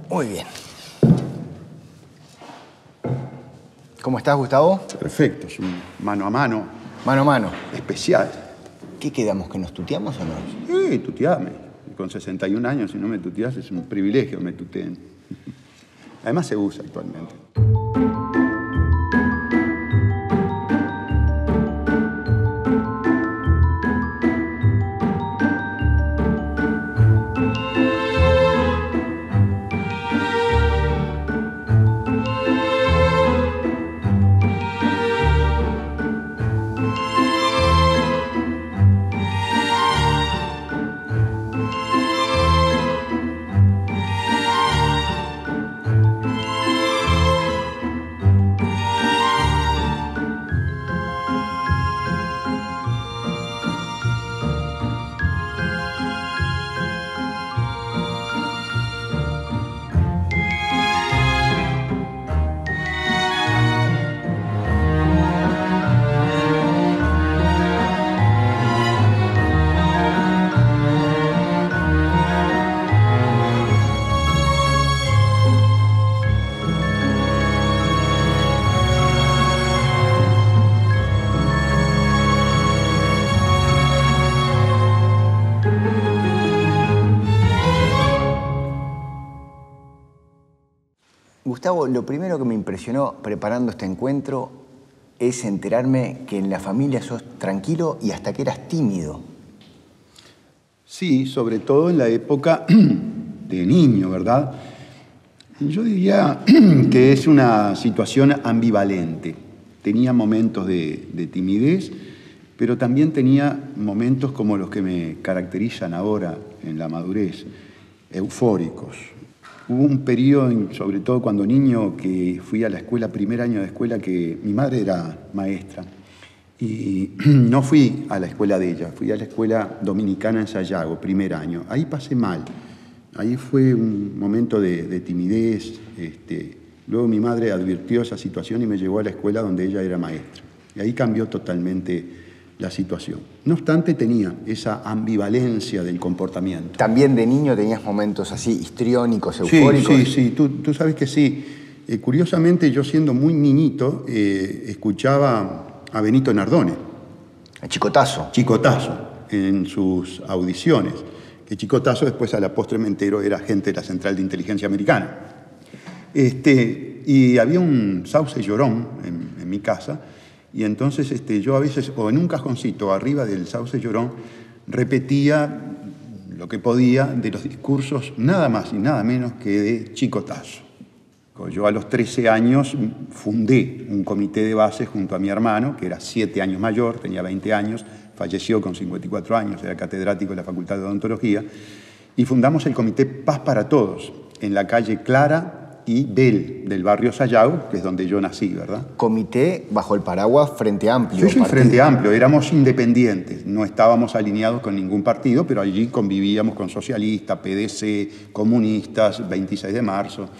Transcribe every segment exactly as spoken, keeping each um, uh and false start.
Muy bien. ¿Cómo estás, Gustavo? Perfecto, es un mano a mano. Mano a mano. Especial. ¿Qué quedamos? ¿Que nos tuteamos o no? Sí, tuteame. Con sesenta y un años, si no me tuteas, es un privilegio que me tuteen. Además se usa actualmente. Gustavo, lo primero que me impresionó preparando este encuentro es enterarme que en la familia sos tranquilo y hasta que eras tímido. Sí, sobre todo en la época de niño, ¿verdad? Yo diría que es una situación ambivalente. Tenía momentos de, de timidez, pero también tenía momentos como los que me caracterizan ahora en la madurez, eufóricos. Hubo un periodo, sobre todo cuando niño, que fui a la escuela, primer año de escuela, que mi madre era maestra. Y no fui a la escuela de ella, fui a la escuela dominicana en Sayago, primer año. Ahí pasé mal. Ahí fue un momento de, de timidez. Este, luego mi madre advirtió esa situación y me llevó a la escuela donde ella era maestra. Y ahí cambió totalmente la situación. No obstante, tenía esa ambivalencia del comportamiento. ¿También de niño tenías momentos así histriónicos, eufóricos? Sí, sí, sí. Tú, tú sabes que sí. Eh, curiosamente, yo siendo muy niñito, eh, escuchaba a Benito Nardone. A Chicotazo. Chicotazo, en sus audiciones. Que Chicotazo después a la postre me entero era agente de la Central de Inteligencia Americana. Este, y había un sauce llorón en, en mi casa. Y entonces este, yo a veces, o en un cajoncito arriba del sauce llorón, repetía lo que podía de los discursos, nada más y nada menos que de Chicotazo. Yo a los trece años fundé un comité de base junto a mi hermano, que era siete años mayor, tenía veinte años, falleció con cincuenta y cuatro años, era catedrático de la Facultad de Odontología, y fundamos el comité Paz para Todos, en la calle Clara y Bell, del barrio Sayago, que es donde yo nací, ¿verdad? Comité bajo el paraguas Frente Amplio. Sí, sí, Frente Amplio. Éramos independientes, no estábamos alineados con ningún partido, pero allí convivíamos con socialistas, P D C, comunistas, veintiséis de marzo.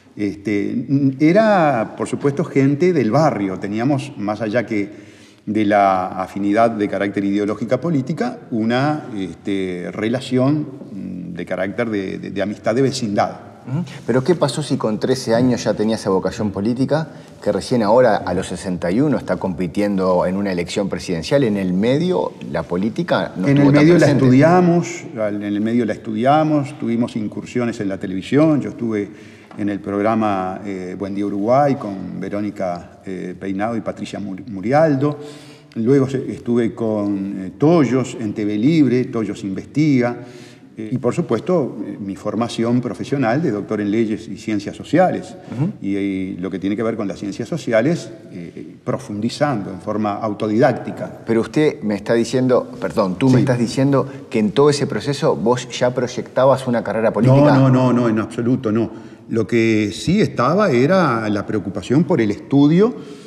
Este, era, por supuesto, gente del barrio. Teníamos, más allá que de la afinidad de carácter ideológica política, una este, relación de carácter de, de, de amistad de vecindad. Pero ¿qué pasó si con trece años ya tenía esa vocación política, que recién ahora, a los sesenta y uno, está compitiendo en una elección presidencial? En el medio, la política no En estuvo el tan medio la presente. estudiamos, en el medio la estudiamos, tuvimos incursiones en la televisión. Yo estuve en el programa eh, Buen Día Uruguay con Verónica eh, Peinado y Patricia Murialdo. Luego estuve con eh, Toyos en T V Libre, Toyos Investiga. Y, por supuesto, mi formación profesional de doctor en Leyes y Ciencias Sociales. Uh-huh. y, y lo que tiene que ver con las ciencias sociales, eh, profundizando en forma autodidáctica. Pero usted me está diciendo, perdón, tú sí. me estás diciendo que en todo ese proceso vos ya proyectabas una carrera política. No, no, no, no, en absoluto no. Lo que sí estaba era la preocupación por el estudio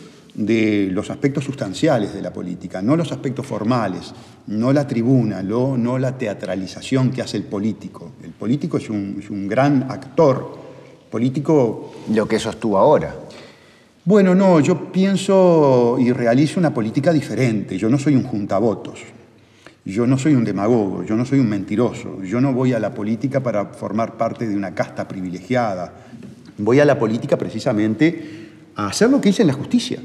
de los aspectos sustanciales de la política, no los aspectos formales, no la tribuna, no, no la teatralización que hace el político. El político es un, es un gran actor. Político... Lo que sos tú ahora. Bueno, no, yo pienso y realizo una política diferente. Yo no soy un juntavotos. Yo no soy un demagogo, yo no soy un mentiroso, yo no voy a la política para formar parte de una casta privilegiada. Voy a la política precisamente a hacer lo que hice en la justicia.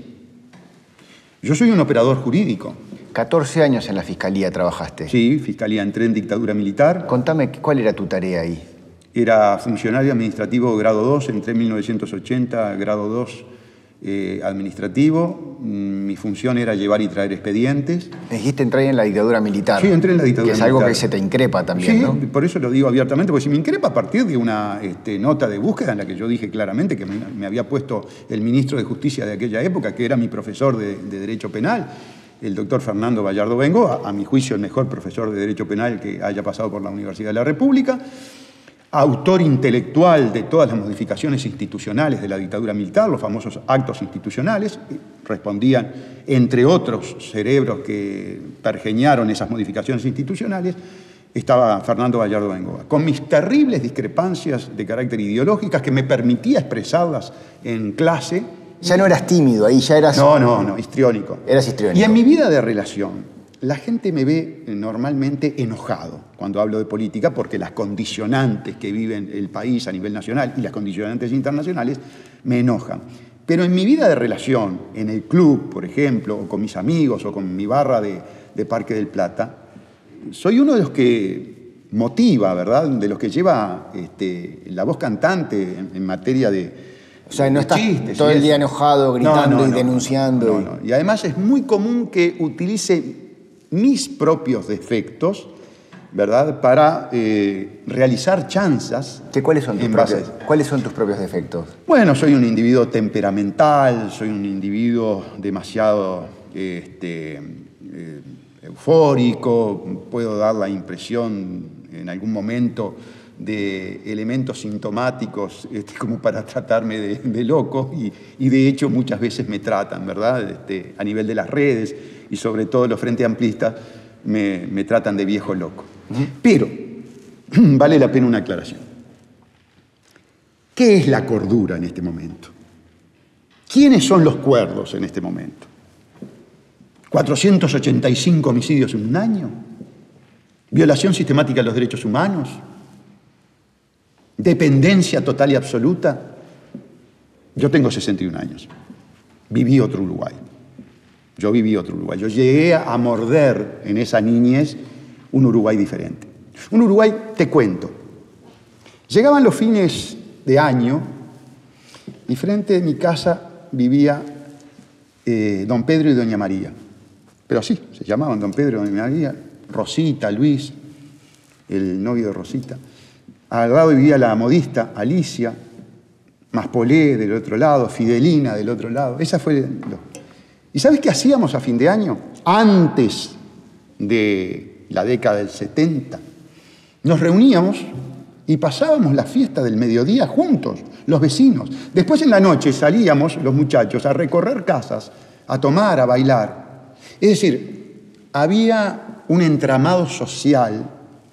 Yo soy un operador jurídico. catorce años en la Fiscalía trabajaste. Sí, Fiscalía, entré en dictadura militar. Contame, ¿cuál era tu tarea ahí? Era funcionario administrativo grado dos, entré en mil novecientos ochenta, grado dos eh, administrativo. Mi función era llevar y traer expedientes. Me dijiste entrar en la dictadura militar. Sí, entré en la dictadura militar. Que es militar. algo que se te increpa también, sí, ¿no? Por eso lo digo abiertamente, porque si me increpa a partir de una este, nota de búsqueda en la que yo dije claramente que me, me había puesto el ministro de Justicia de aquella época, que era mi profesor de, de Derecho Penal, el doctor Fernando Gallardo Bengo, a, a mi juicio el mejor profesor de Derecho Penal que haya pasado por la Universidad de la República, autor intelectual de todas las modificaciones institucionales de la dictadura militar, los famosos actos institucionales, respondían, entre otros cerebros que pergeñaron esas modificaciones institucionales, estaba Fernando Gallardo Bengoa, con mis terribles discrepancias de carácter ideológicas que me permitía expresarlas en clase. Ya no eras tímido, ahí ya eras... No, no, no, histriónico. Eras histriónico. Y en mi vida de relación, la gente me ve normalmente enojado cuando hablo de política porque las condicionantes que vive el país a nivel nacional y las condicionantes internacionales me enojan. Pero en mi vida de relación, en el club, por ejemplo, o con mis amigos o con mi barra de, de Parque del Plata, soy uno de los que motiva, ¿verdad? De los que lleva este, la voz cantante en, en materia de... O sea, no estás chistes, todo el día eso. enojado, gritando no, no, y no, denunciando. No, no, no. Y además es muy común que utilice mis propios defectos, ¿verdad?, para eh, realizar chanzas. ¿Qué, cuáles, son tus en base propios, ¿Cuáles son tus propios defectos? Bueno, soy un individuo temperamental, soy un individuo demasiado este, eh, eufórico, puedo dar la impresión en algún momento de elementos sintomáticos este, como para tratarme de, de loco y, y de hecho muchas veces me tratan, ¿verdad? Este, a nivel de las redes y sobre todo los frente amplistas me, me tratan de viejo loco. Uh-huh. Pero vale la pena una aclaración. ¿Qué es la cordura en este momento? ¿Quiénes son los cuerdos en este momento? ¿cuatrocientos ochenta y cinco homicidios en un año? ¿Violación sistemática de los derechos humanos? ¿Dependencia total y absoluta? Yo tengo sesenta y un años. Viví otro Uruguay. Yo viví otro Uruguay. Yo llegué a morder en esa niñez un Uruguay diferente. Un Uruguay, te cuento. Llegaban los fines de año y frente de mi casa vivía eh, don Pedro y doña María. Pero así, se llamaban don Pedro y doña María. Rosita, Luis, el novio de Rosita. Al lado vivía la modista Alicia, Maspolé del otro lado, Fidelina del otro lado. Esa fue... Lo... ¿Y sabes qué hacíamos a fin de año? Antes de la década del setenta. Nos reuníamos y pasábamos la fiesta del mediodía juntos, los vecinos. Después en la noche salíamos los muchachos a recorrer casas, a tomar, a bailar. Es decir, había un entramado social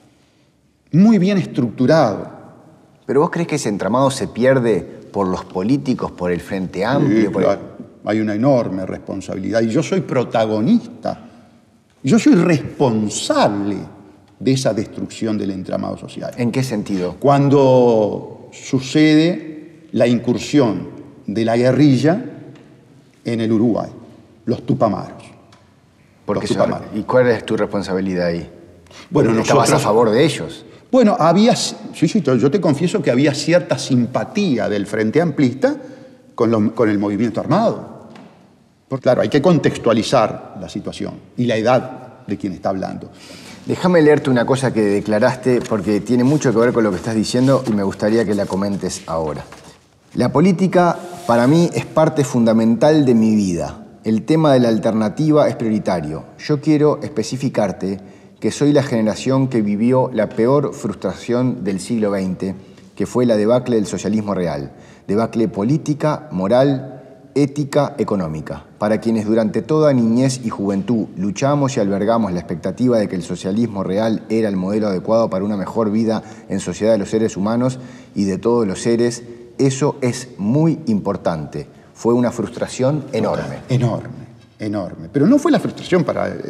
muy bien estructurado. ¿Pero vos crees que ese entramado se pierde por los políticos, por el Frente Amplio? Sí, por claro. el... Hay una enorme responsabilidad y yo soy protagonista. Yo soy responsable de esa destrucción del entramado social. ¿En qué sentido? Cuando sucede la incursión de la guerrilla en el Uruguay, los Tupamaros. Porque los Tupamaros. ¿Y cuál es tu responsabilidad ahí? Bueno, ¿Estabas nosotros, a favor de ellos? Bueno, había, sí, sí, yo te confieso que había cierta simpatía del Frente Amplista con, lo, con el movimiento armado. Porque, claro, hay que contextualizar la situación y la edad de quien está hablando. Déjame leerte una cosa que declaraste porque tiene mucho que ver con lo que estás diciendo y me gustaría que la comentes ahora. La política para mí es parte fundamental de mi vida. El tema de la alternativa es prioritario. Yo quiero especificarte que soy la generación que vivió la peor frustración del siglo veinte, que fue la debacle del socialismo real. Debacle política, moral, ética, económica. Para quienes durante toda niñez y juventud luchamos y albergamos la expectativa de que el socialismo real era el modelo adecuado para una mejor vida en sociedad de los seres humanos y de todos los seres, eso es muy importante. Fue una frustración enorme. Enorme, enorme. Pero no fue la frustración para... Eh,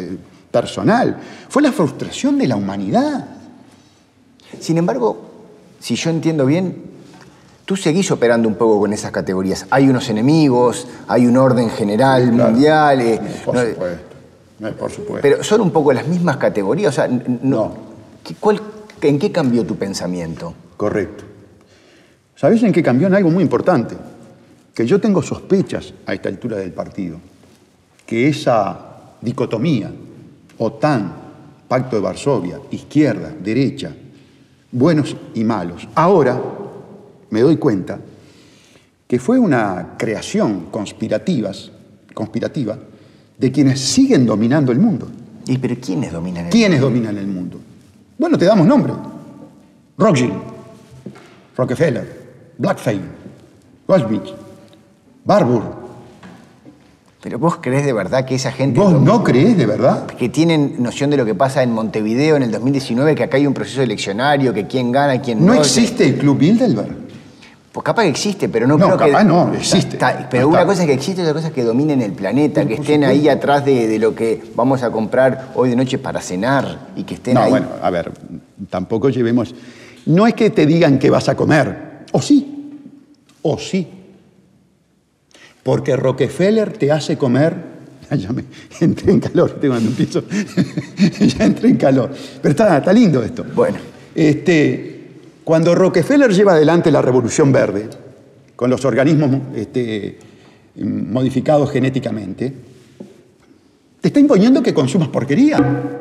personal, fue la frustración de la humanidad. Sin embargo, si yo entiendo bien, tú seguís operando un poco con esas categorías. Hay unos enemigos, hay un orden general, sí, claro, mundial. Eh, por no, supuesto, no, por supuesto. Pero son un poco las mismas categorías. O sea, no, no. ¿cuál, ¿En qué cambió tu pensamiento? Correcto. ¿Sabés en qué cambió? En algo muy importante. Que yo tengo sospechas a esta altura del partido. Que esa dicotomía, OTAN, Pacto de Varsovia, izquierda, derecha, buenos y malos, ahora me doy cuenta que fue una creación conspirativa, conspirativa de quienes siguen dominando el mundo. ¿Y pero quiénes dominan el ¿Quiénes mundo? dominan el mundo? Bueno, te damos nombre. Rothschild, Rockefeller, Blackfein, Goldschmidt, Barbour. ¿Pero vos creés de verdad que esa gente... ¿Vos no creés de verdad? Que tienen noción de lo que pasa en Montevideo en el dos mil diecinueve, que acá hay un proceso eleccionario, que quién gana, quién no... ¿No existe el Club Bilderberg? Pues capaz que existe, pero no, no creo capaz que... no, existe. Está, pero no una está. cosa es que existe y otra cosa es que dominen el planeta, que estén ahí atrás de, de lo que vamos a comprar hoy de noche para cenar y que estén no, ahí... No, bueno, a ver, tampoco llevemos... No es que te digan qué vas a comer, o sí, o sí. Porque Rockefeller te hace comer... Ya me entré en calor, tengo cuando empiezo... ya entré en calor. Pero está, está lindo esto. Bueno. Este, cuando Rockefeller lleva adelante la Revolución Verde, con los organismos este, modificados genéticamente, te está imponiendo que consumas porquería.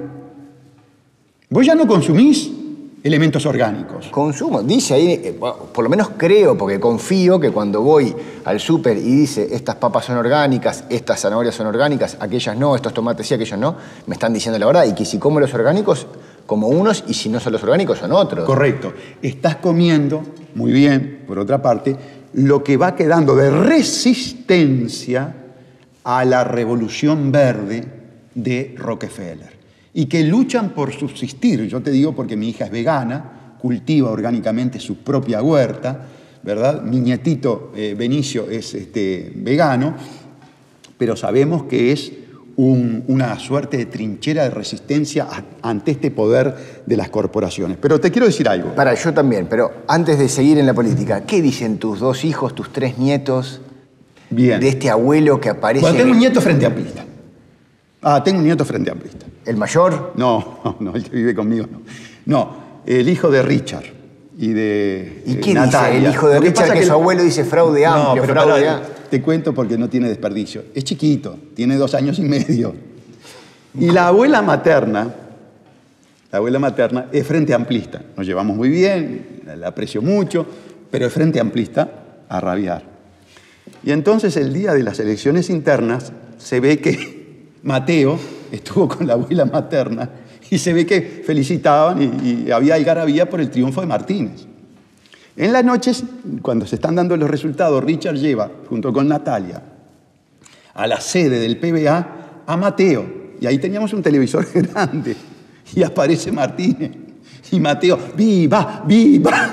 Vos ya no consumís elementos orgánicos. Consumo, dice ahí, por lo menos creo, porque confío que cuando voy al súper y dice estas papas son orgánicas, estas zanahorias son orgánicas, aquellas no, estos tomates sí, aquellos no, me están diciendo la verdad, y que si como los orgánicos, como unos, y si no son los orgánicos, son otros. Correcto. Estás comiendo, muy bien, por otra parte, lo que va quedando de resistencia a la revolución verde de Rockefeller. Y que luchan por subsistir. Yo te digo porque mi hija es vegana, cultiva orgánicamente su propia huerta, ¿verdad? Mi nietito eh, Benicio es este, vegano, pero sabemos que es un, una suerte de trinchera de resistencia a, ante este poder de las corporaciones. Pero te quiero decir algo. Para, yo también, pero antes de seguir en la política, ¿qué dicen tus dos hijos, tus tres nietos, bien, de este abuelo que aparece? Bueno, tengo un nieto frente amplista. Ah, tengo un nieto frente amplista. ¿El mayor? No, no, no, el que vive conmigo no. No, el hijo de Richard y de ¿Y qué eh, Natalia. dice el hijo de Lo que Richard pasa que, que su abuelo dice fraude amplio, no, pero fraude pará, a... te cuento porque no tiene desperdicio. Es chiquito, tiene dos años y medio. Y la abuela materna, la abuela materna es frente amplista. Nos llevamos muy bien, la aprecio mucho, pero es frente amplista a rabiar. Y entonces el día de las elecciones internas se ve que Mateo estuvo con la abuela materna y se ve que felicitaban y, y había algarabía por el triunfo de Martínez. En las noches, cuando se están dando los resultados, Richard lleva, junto con Natalia, a la sede del P B A a Mateo. Y ahí teníamos un televisor grande. Y aparece Martínez. Y Mateo, ¡viva, viva!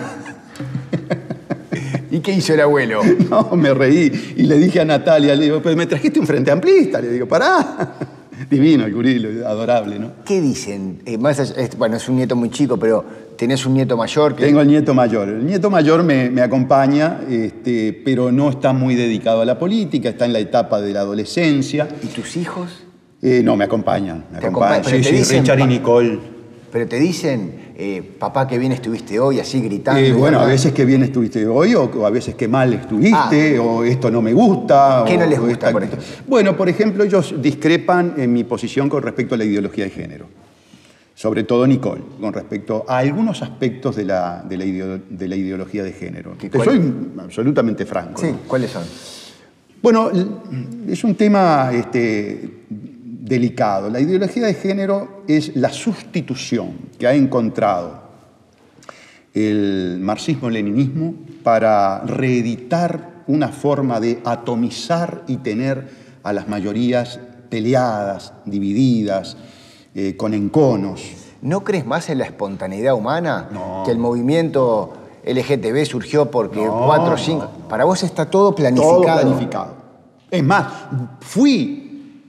¿Y qué hizo el abuelo? No, me reí. Y le dije a Natalia, le digo, pues me trajiste un frente amplista. Le digo, pará. Divino el gurilo, adorable, ¿no? ¿Qué dicen? Eh, más allá, es, bueno, es un nieto muy chico, pero tenés un nieto mayor que... Tengo el nieto mayor. El nieto mayor me, me acompaña, este, pero no está muy dedicado a la política, está en la etapa de la adolescencia. ¿Y tus hijos? Eh, no, me acompañan. Me ¿Te acompañan. acompañan? Sí, Pero te sí, dicen, Richard y pa- Nicole. Pero te dicen, eh, papá, qué bien estuviste hoy, así gritando. Eh, bueno, a ¿verdad? veces que bien estuviste hoy, o, o a veces que mal estuviste, Ah. o esto no me gusta. ¿Qué o, no les o gusta, esta- por ejemplo? Bueno, por ejemplo, ellos discrepan en mi posición con respecto a la ideología de género. Sobre todo Nicole, con respecto a algunos aspectos de la, de la, ideo- de la ideología de género. ¿Qué Te cuál? soy absolutamente franco. Sí, ¿no? ¿cuáles son? Bueno, es un tema este, delicado. La ideología de género es la sustitución que ha encontrado el marxismo-leninismo para reeditar una forma de atomizar y tener a las mayorías peleadas, divididas, eh, con enconos. ¿No crees más en la espontaneidad humana? No. Que el movimiento L G T B surgió porque No, cuatro o cinco... Para vos está todo planificado. Todo planificado. Es más, fui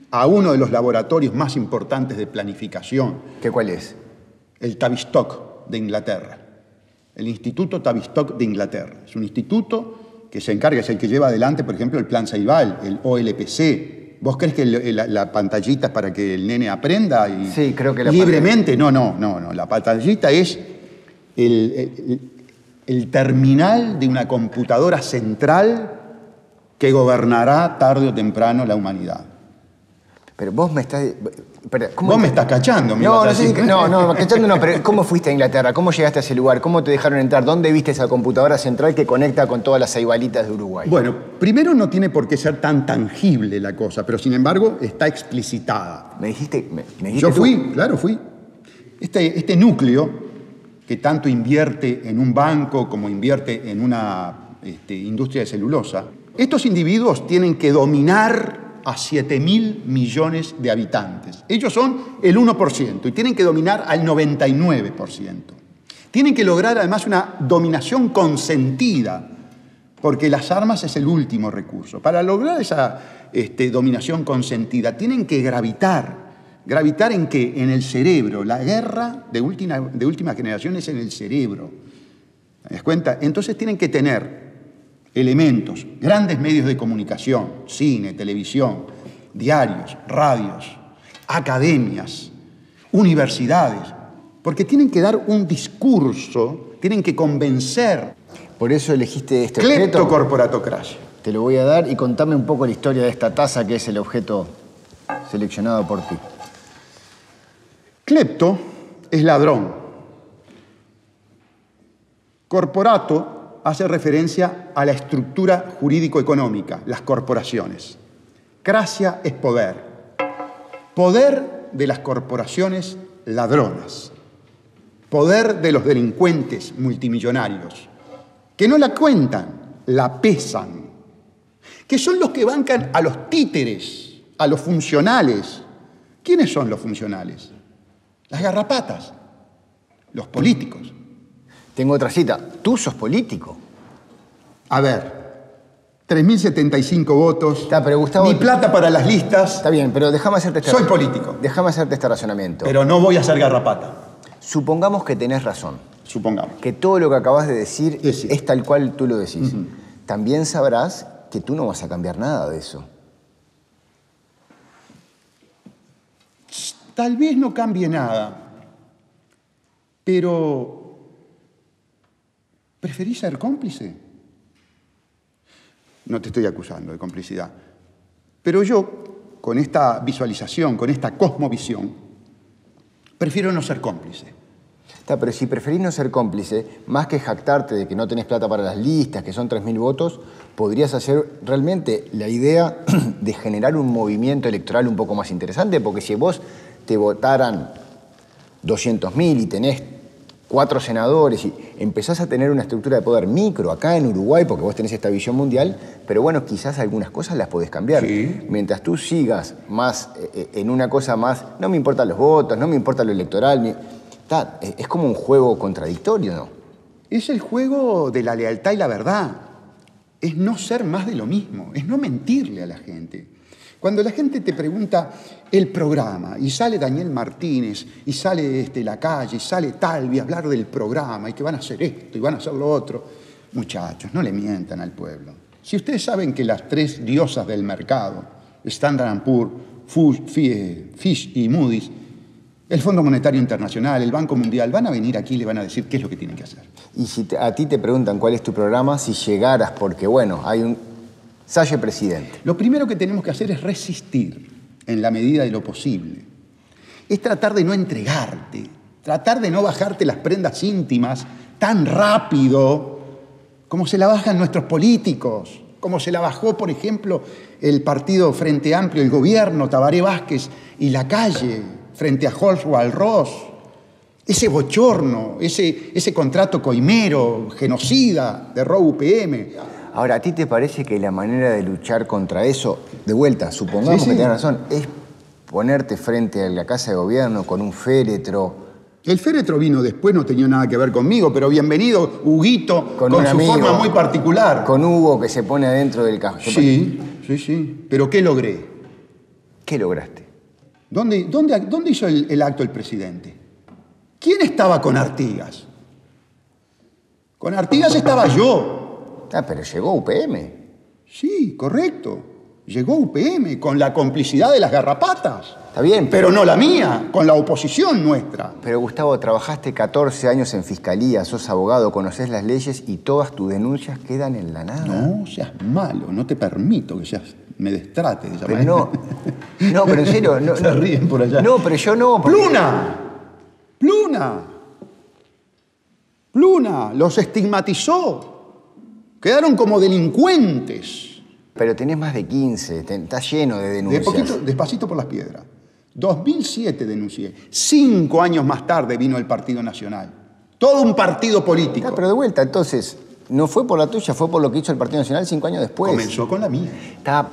a uno de los laboratorios más importantes de planificación. ¿Qué cuál es? El Tavistock de Inglaterra. El Instituto Tavistock de Inglaterra. Es un instituto que se encarga, es el que lleva adelante, por ejemplo, el Plan Ceibal, el O L P C. ¿Vos crees que el, la, la pantallita es para que el nene aprenda y sí, creo que la libremente? No, no, no, no. La pantallita es el, el, el terminal de una computadora central que gobernará tarde o temprano la humanidad. Pero vos me estás... Pero, ¿cómo vos te... me estás cachando, me no, no, sé si, no, no, cachando no, pero ¿cómo fuiste a Inglaterra? ¿Cómo llegaste a ese lugar? ¿Cómo te dejaron entrar? ¿Dónde viste esa computadora central que conecta con todas las ceibalitas de Uruguay? Bueno, primero no tiene por qué ser tan tangible la cosa, pero sin embargo está explicitada. ¿Me dijiste, me, me dijiste Yo fui, tú? claro, fui. Este, este núcleo que tanto invierte en un banco como invierte en una este, industria de celulosa, estos individuos tienen que dominar a siete mil millones de habitantes. Ellos son el uno por ciento y tienen que dominar al noventa y nueve por ciento. Tienen que lograr además una dominación consentida, porque las armas es el último recurso. Para lograr esa este, dominación consentida tienen que gravitar. ¿Gravitar en qué? En el cerebro. La guerra de última, de última generación es en el cerebro. ¿Te das cuenta? Entonces tienen que tener elementos, grandes medios de comunicación, cine, televisión, diarios, radios, academias, universidades, porque tienen que dar un discurso, tienen que convencer. Por eso elegiste este objeto. Cleptocorporatocracia. Te lo voy a dar y contame un poco la historia de esta taza que es el objeto seleccionado por ti. Clepto es ladrón. Corporato hace referencia a la estructura jurídico-económica, las corporaciones. Cracia es poder. Poder de las corporaciones ladronas. Poder de los delincuentes multimillonarios, que no la cuentan, la pesan. Que son los que bancan a los títeres, a los funcionales. ¿Quiénes son los funcionales? Las garrapatas, los políticos. Tengo otra cita. Tú sos político. A ver, tres mil setenta y cinco votos. Está, pero Gustavo, ni plata para las listas. Está bien, pero déjame hacerte este Soy político. Déjame hacerte este razonamiento. Pero no voy a ser garrapata. Supongamos que tenés razón. Supongamos. Que todo lo que acabas de decir es, es tal cual tú lo decís. Uh-huh. También sabrás que tú no vas a cambiar nada de eso. Tal vez no cambie nada, pero ¿preferís ser cómplice? No te estoy acusando de complicidad. Pero yo, con esta visualización, con esta cosmovisión, prefiero no ser cómplice. Está, pero si preferís no ser cómplice, más que jactarte de que no tenés plata para las listas, que son tres mil votos, podrías hacer realmente la idea de generar un movimiento electoral un poco más interesante, porque si vos te votaran doscientos mil y tenés cuatro senadores y empezás a tener una estructura de poder micro acá en Uruguay, porque vos tenés esta visión mundial, pero bueno, quizás algunas cosas las podés cambiar. Sí. Mientras tú sigas más eh, en una cosa más, no me importan los votos, no me importa lo electoral, ni, está, es como un juego contradictorio, ¿no? Es el juego de la lealtad y la verdad. Es no ser más de lo mismo, es no mentirle a la gente. Cuando la gente te pregunta el programa y sale Daniel Martínez y sale este, Lacalle y sale Talvi a hablar del programa y que van a hacer esto y van a hacer lo otro, muchachos, no le mientan al pueblo. Si ustedes saben que las tres diosas del mercado, Standard and Poor's, Fitch y Moody's, el Fondo Monetario Internacional, el Banco Mundial, van a venir aquí y le van a decir qué es lo que tienen que hacer. Y si te, a ti te preguntan cuál es tu programa, si llegaras, porque bueno, hay un Salle presidente. Lo primero que tenemos que hacer es resistir en la medida de lo posible. Es tratar de no entregarte, tratar de no bajarte las prendas íntimas tan rápido como se la bajan nuestros políticos, como se la bajó, por ejemplo, el partido Frente Amplio, el gobierno, Tabaré Vázquez y Lacalle, frente a Oswald Ross. Ese bochorno, ese, ese contrato coimero, genocida de Row U P M. Ahora, ¿a ti te parece que la manera de luchar contra eso, de vuelta, supongamos sí, sí. que tenés razón, es ponerte frente a la Casa de Gobierno con un féretro? El féretro vino después, no tenía nada que ver conmigo, pero bienvenido, Huguito, con, con su amigo, forma muy particular. Con Hugo que se pone adentro del cajón. Sí, sí, sí. ¿Pero qué logré? ¿Qué lograste? ¿Dónde, dónde, dónde hizo el, el acto el presidente? ¿Quién estaba con Artigas? Con Artigas estaba yo. Ah, pero llegó U P M. Sí, correcto. Llegó U P M con la complicidad de las garrapatas. Está bien. Pero no la mía, con la oposición nuestra. Pero Gustavo, trabajaste catorce años en fiscalía, sos abogado, conocés las leyes y todas tus denuncias quedan en la nada. No seas malo, no te permito que seas, me destrate de esa Pero manera. no, no, pero en serio. No, Se no, ríen por allá. No, pero yo no. Porque... ¡Pluna! ¡Pluna! ¡Pluna! Los estigmatizó. Quedaron como delincuentes. Pero tenés más de quince, te, estás lleno de denuncias. De poquito, despacito por las piedras. dos mil siete denuncié. Cinco años más tarde vino el Partido Nacional. Todo un partido político. Ah, pero de vuelta, entonces, no fue por la tuya, fue por lo que hizo el Partido Nacional cinco años después. Comenzó con la mía. Está...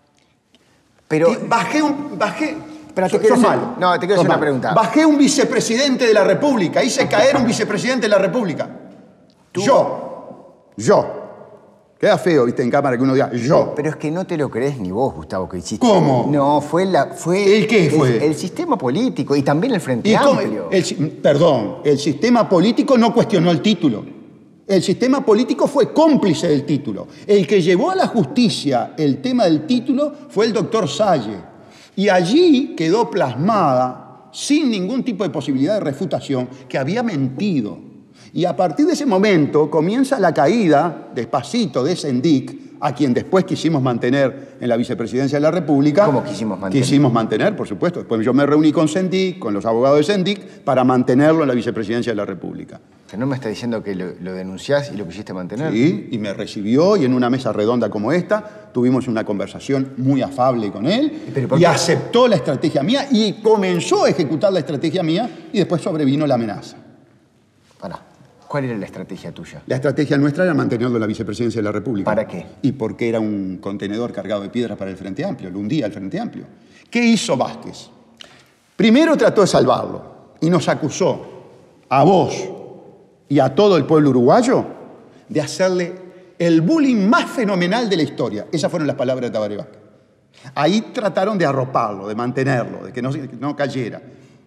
Pero... Te- Bajé un... Bajé... Pero te Sos- quiero sos hacer- malo. no, te quiero Sos hacer una malo. pregunta. Bajé un vicepresidente de la República. Hice caer un vicepresidente de la República. Tú- Yo. Yo. Queda feo, viste, en cámara que uno diga yo. Pero es que no te lo crees ni vos, Gustavo, que hiciste. ¿Cómo? No, fue la... Fue ¿El qué fue? El, el sistema político y también el Frente Y cómo- Amplio. el si- perdón, el sistema político no cuestionó el título. El sistema político fue cómplice del título. El que llevó a la justicia el tema del título fue el doctor Salle. Y allí quedó plasmada, sin ningún tipo de posibilidad de refutación, que había mentido. Y a partir de ese momento comienza la caída, despacito, de Sendic, a quien después quisimos mantener en la vicepresidencia de la República. ¿Cómo quisimos mantener? Quisimos mantener, por supuesto. Después yo me reuní con Sendic, con los abogados de Sendic, para mantenerlo en la vicepresidencia de la República. Pero no me estás diciendo que lo, lo denunciás y lo quisiste mantener. Sí, y me recibió, y en una mesa redonda como esta, tuvimos una conversación muy afable con él, ¿Pero por y qué? aceptó la estrategia mía, y comenzó a ejecutar la estrategia mía, y después sobrevino la amenaza. Pará. ¿Cuál era la estrategia tuya? La estrategia nuestra era mantenerlo en la vicepresidencia de la República. ¿Para qué? Y porque era un contenedor cargado de piedras para el Frente Amplio, lo hundía el Frente Amplio. ¿Qué hizo Vázquez? Primero trató de salvarlo y nos acusó a vos y a todo el pueblo uruguayo de hacerle el bullying más fenomenal de la historia. Esas fueron las palabras de Tabaré Vázquez. Ahí trataron de arroparlo, de mantenerlo, de que no, que no cayera.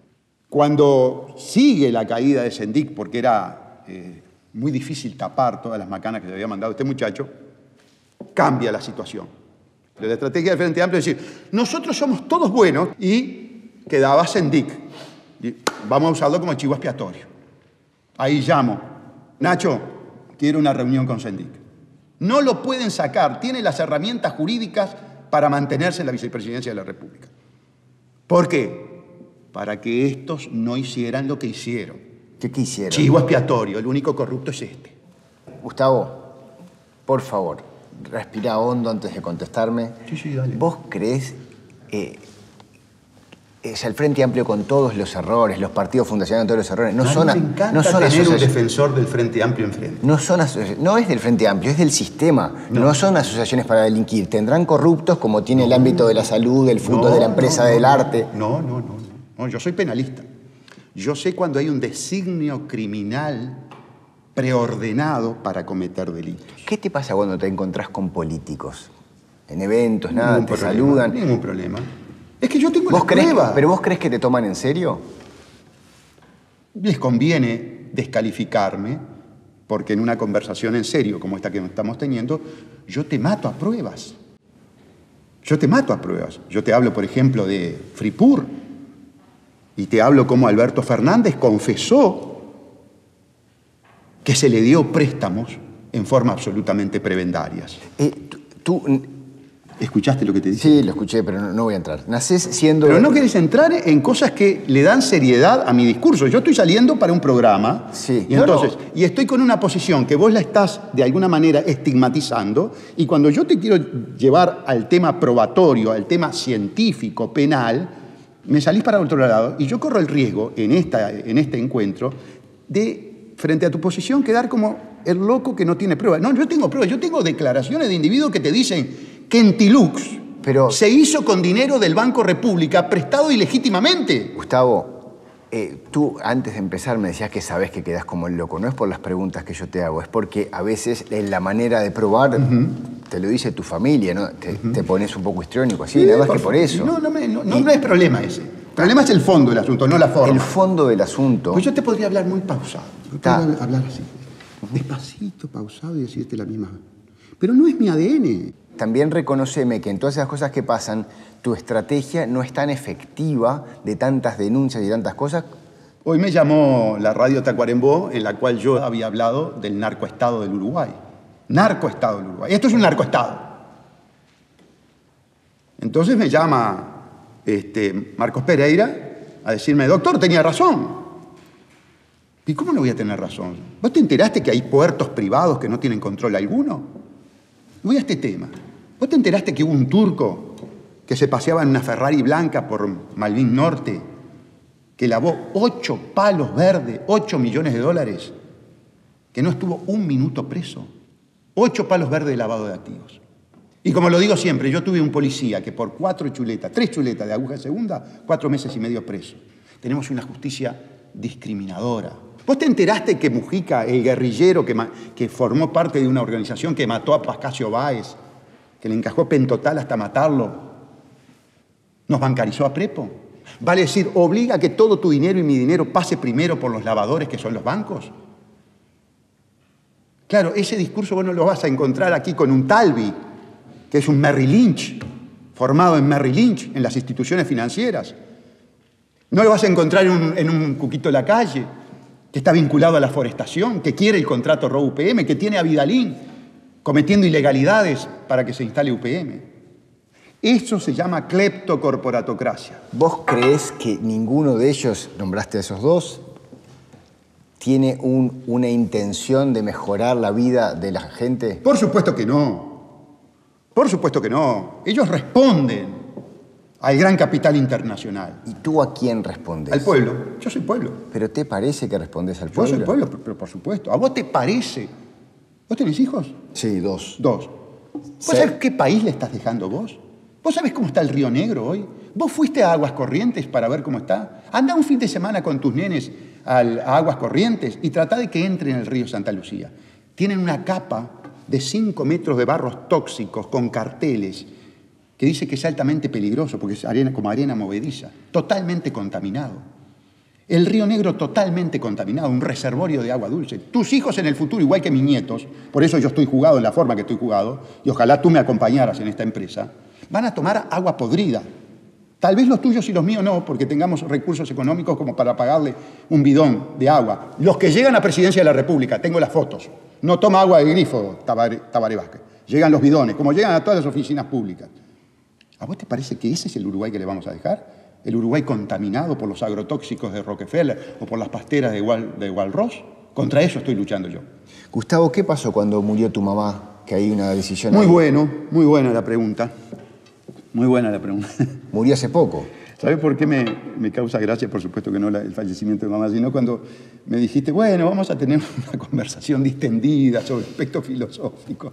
Cuando sigue la caída de Sendic, porque era eh, muy difícil tapar todas las macanas que le había mandado este muchacho, cambia la situación. Pero la estrategia del Frente Amplio es decir, nosotros somos todos buenos y quedaba Sendic. Y vamos a usarlo como chivo expiatorio. Ahí llamo. Nacho, quiero una reunión con Sendic. No lo pueden sacar, tiene las herramientas jurídicas para mantenerse en la vicepresidencia de la República. ¿Por qué? Para que estos no hicieran lo que hicieron. ¿Qué quisieron? Chivo expiatorio, el único corrupto es este. Gustavo, por favor, respira hondo antes de contestarme. Sí, sí, dale. ¿Vos creés eh, es el Frente Amplio con todos los errores, los partidos fundacionales con todos los errores, no A mí son, me a- encanta no son tener un asociaciones? defensor del Frente Amplio enfrente. No, son asoci- no es del Frente Amplio, es del sistema. No, No. son asociaciones para delinquir. Tendrán corruptos como tiene el ámbito de la salud, del fútbol, No, de la empresa, no, no, del no. arte. No, no, no, no, no. Yo soy penalista. Yo sé cuando hay un designio criminal preordenado para cometer delitos. ¿Qué te pasa cuando te encontrás con políticos? En eventos, nada, Ningún te problema, saludan. Ningún problema. Es que yo tengo ¿Vos la crees, prueba. ¿Pero vos crees que te toman en serio? Les conviene descalificarme porque en una conversación en serio como esta que estamos teniendo, yo te mato a pruebas. Yo te mato a pruebas. Yo te hablo, por ejemplo, de Fripur y te hablo como Alberto Fernández confesó que se le dio préstamos en forma absolutamente prebendarias. Eh, tú, tú- ¿Escuchaste lo que te dije? sí, lo escuché, pero no, no voy a entrar. Nacés siendo... Pero no querés entrar en cosas que le dan seriedad a mi discurso. Yo estoy saliendo para un programa Sí. y No, entonces no. y estoy con una posición que vos la estás de alguna manera estigmatizando y cuando yo te quiero llevar al tema probatorio, al tema científico, penal, me salís para otro lado y yo corro el riesgo en, esta, en este encuentro de, frente a tu posición, quedar como el loco que no tiene pruebas. No, yo tengo pruebas, yo tengo declaraciones de individuos que te dicen que Entilux Pero- se hizo con dinero del Banco República prestado ilegítimamente. Gustavo, Eh, tú, antes de empezar, me decías que sabes que quedas como el loco. No es por las preguntas que yo te hago, es porque a veces en la manera de probar uh-huh. te lo dice tu familia, ¿no? Te, uh-huh. te pones un poco histriónico así, sí, nada más que por eso. No, no, me, no, no, no es problema ese. El problema es el fondo del asunto, no la forma. El fondo del asunto. Pues yo te podría hablar muy pausado. Yo te podría hablar así. Uh-huh. Despacito, pausado y decirte la misma. Pero no es mi A D N. También reconóceme que en todas esas cosas que pasan, tu estrategia no es tan efectiva de tantas denuncias y tantas cosas. Hoy me llamó la radio Tacuarembó, en la cual yo había hablado del narcoestado del Uruguay. Narcoestado del Uruguay. Esto es un narcoestado. Entonces me llama este, Marcos Pereira a decirme, doctor, tenía razón. ¿Y cómo no voy a tener razón? ¿Vos te enteraste que hay puertos privados que no tienen control alguno? Voy a este tema. ¿Vos te enteraste que hubo un turco que se paseaba en una Ferrari blanca por Malvin Norte, que lavó ocho palos verdes, ocho millones de dólares, que no estuvo un minuto preso? Ocho palos verdes de lavado de activos. Y como lo digo siempre, yo tuve un policía que por cuatro chuletas, tres chuletas de aguja de segunda, cuatro meses y medio preso. Tenemos una justicia discriminadora. ¿Vos te enteraste que Mujica, el guerrillero que, que formó parte de una organización que mató a Pascasio Báez, que le encajó pentotal hasta matarlo, nos bancarizó a Prepo? ¿Vale decir, obliga a que todo tu dinero y mi dinero pase primero por los lavadores que son los bancos? Claro, ese discurso vos no lo vas a encontrar aquí con un Talvi, que es un Merrill Lynch, formado en Merrill Lynch, en las instituciones financieras. No lo vas a encontrar en un, en un Cuquito Lacalle, que está vinculado a la forestación, que quiere el contrato R O U P M, que tiene a Vidalín cometiendo ilegalidades para que se instale U P M. Eso se llama cleptocorporatocracia. ¿Vos creés que ninguno de ellos, nombraste a esos dos, tiene un, una intención de mejorar la vida de la gente? Por supuesto que no. Por supuesto que no. Ellos responden al gran capital internacional. ¿Y tú a quién respondes? Al pueblo. Yo soy pueblo. ¿Pero te parece que respondes al pueblo? Yo soy pueblo, pero por supuesto. ¿A vos te parece? ¿Vos tenés hijos? Sí, dos. Dos. ¿Vos sí. sabés qué país le estás dejando vos? ¿Vos sabés cómo está el Río Negro hoy? ¿Vos fuiste a Aguas Corrientes para ver cómo está? Anda un fin de semana con tus nenes al, a Aguas Corrientes y trata de que entre en el río Santa Lucía. Tienen una capa de cinco metros de barros tóxicos con carteles que dice que es altamente peligroso porque es arena, como arena movediza, totalmente contaminado. El Río Negro totalmente contaminado, un reservorio de agua dulce. Tus hijos en el futuro, igual que mis nietos, por eso yo estoy jugado en la forma que estoy jugado, y ojalá tú me acompañaras en esta empresa, van a tomar agua podrida. Tal vez los tuyos y los míos no, porque tengamos recursos económicos como para pagarle un bidón de agua. Los que llegan a Presidencia de la República, tengo las fotos, no toma agua de grifo Tabaré, Tabaré Vázquez. Llegan los bidones, como llegan a todas las oficinas públicas. ¿A vos te parece que ese es el Uruguay que le vamos a dejar? ¿El Uruguay contaminado por los agrotóxicos de Rockefeller o por las pasteras de, Wal, de Walross? Contra eso estoy luchando yo. Gustavo, ¿qué pasó cuando murió tu mamá? Que hay una decisión Muy ahí. bueno, muy buena la pregunta. Muy buena la pregunta. Murió hace poco. ¿Sabes por qué me, me causa gracia? Por supuesto que no la, el fallecimiento de mamá, sino cuando me dijiste, bueno, vamos a tener una conversación distendida sobre aspectos filosóficos.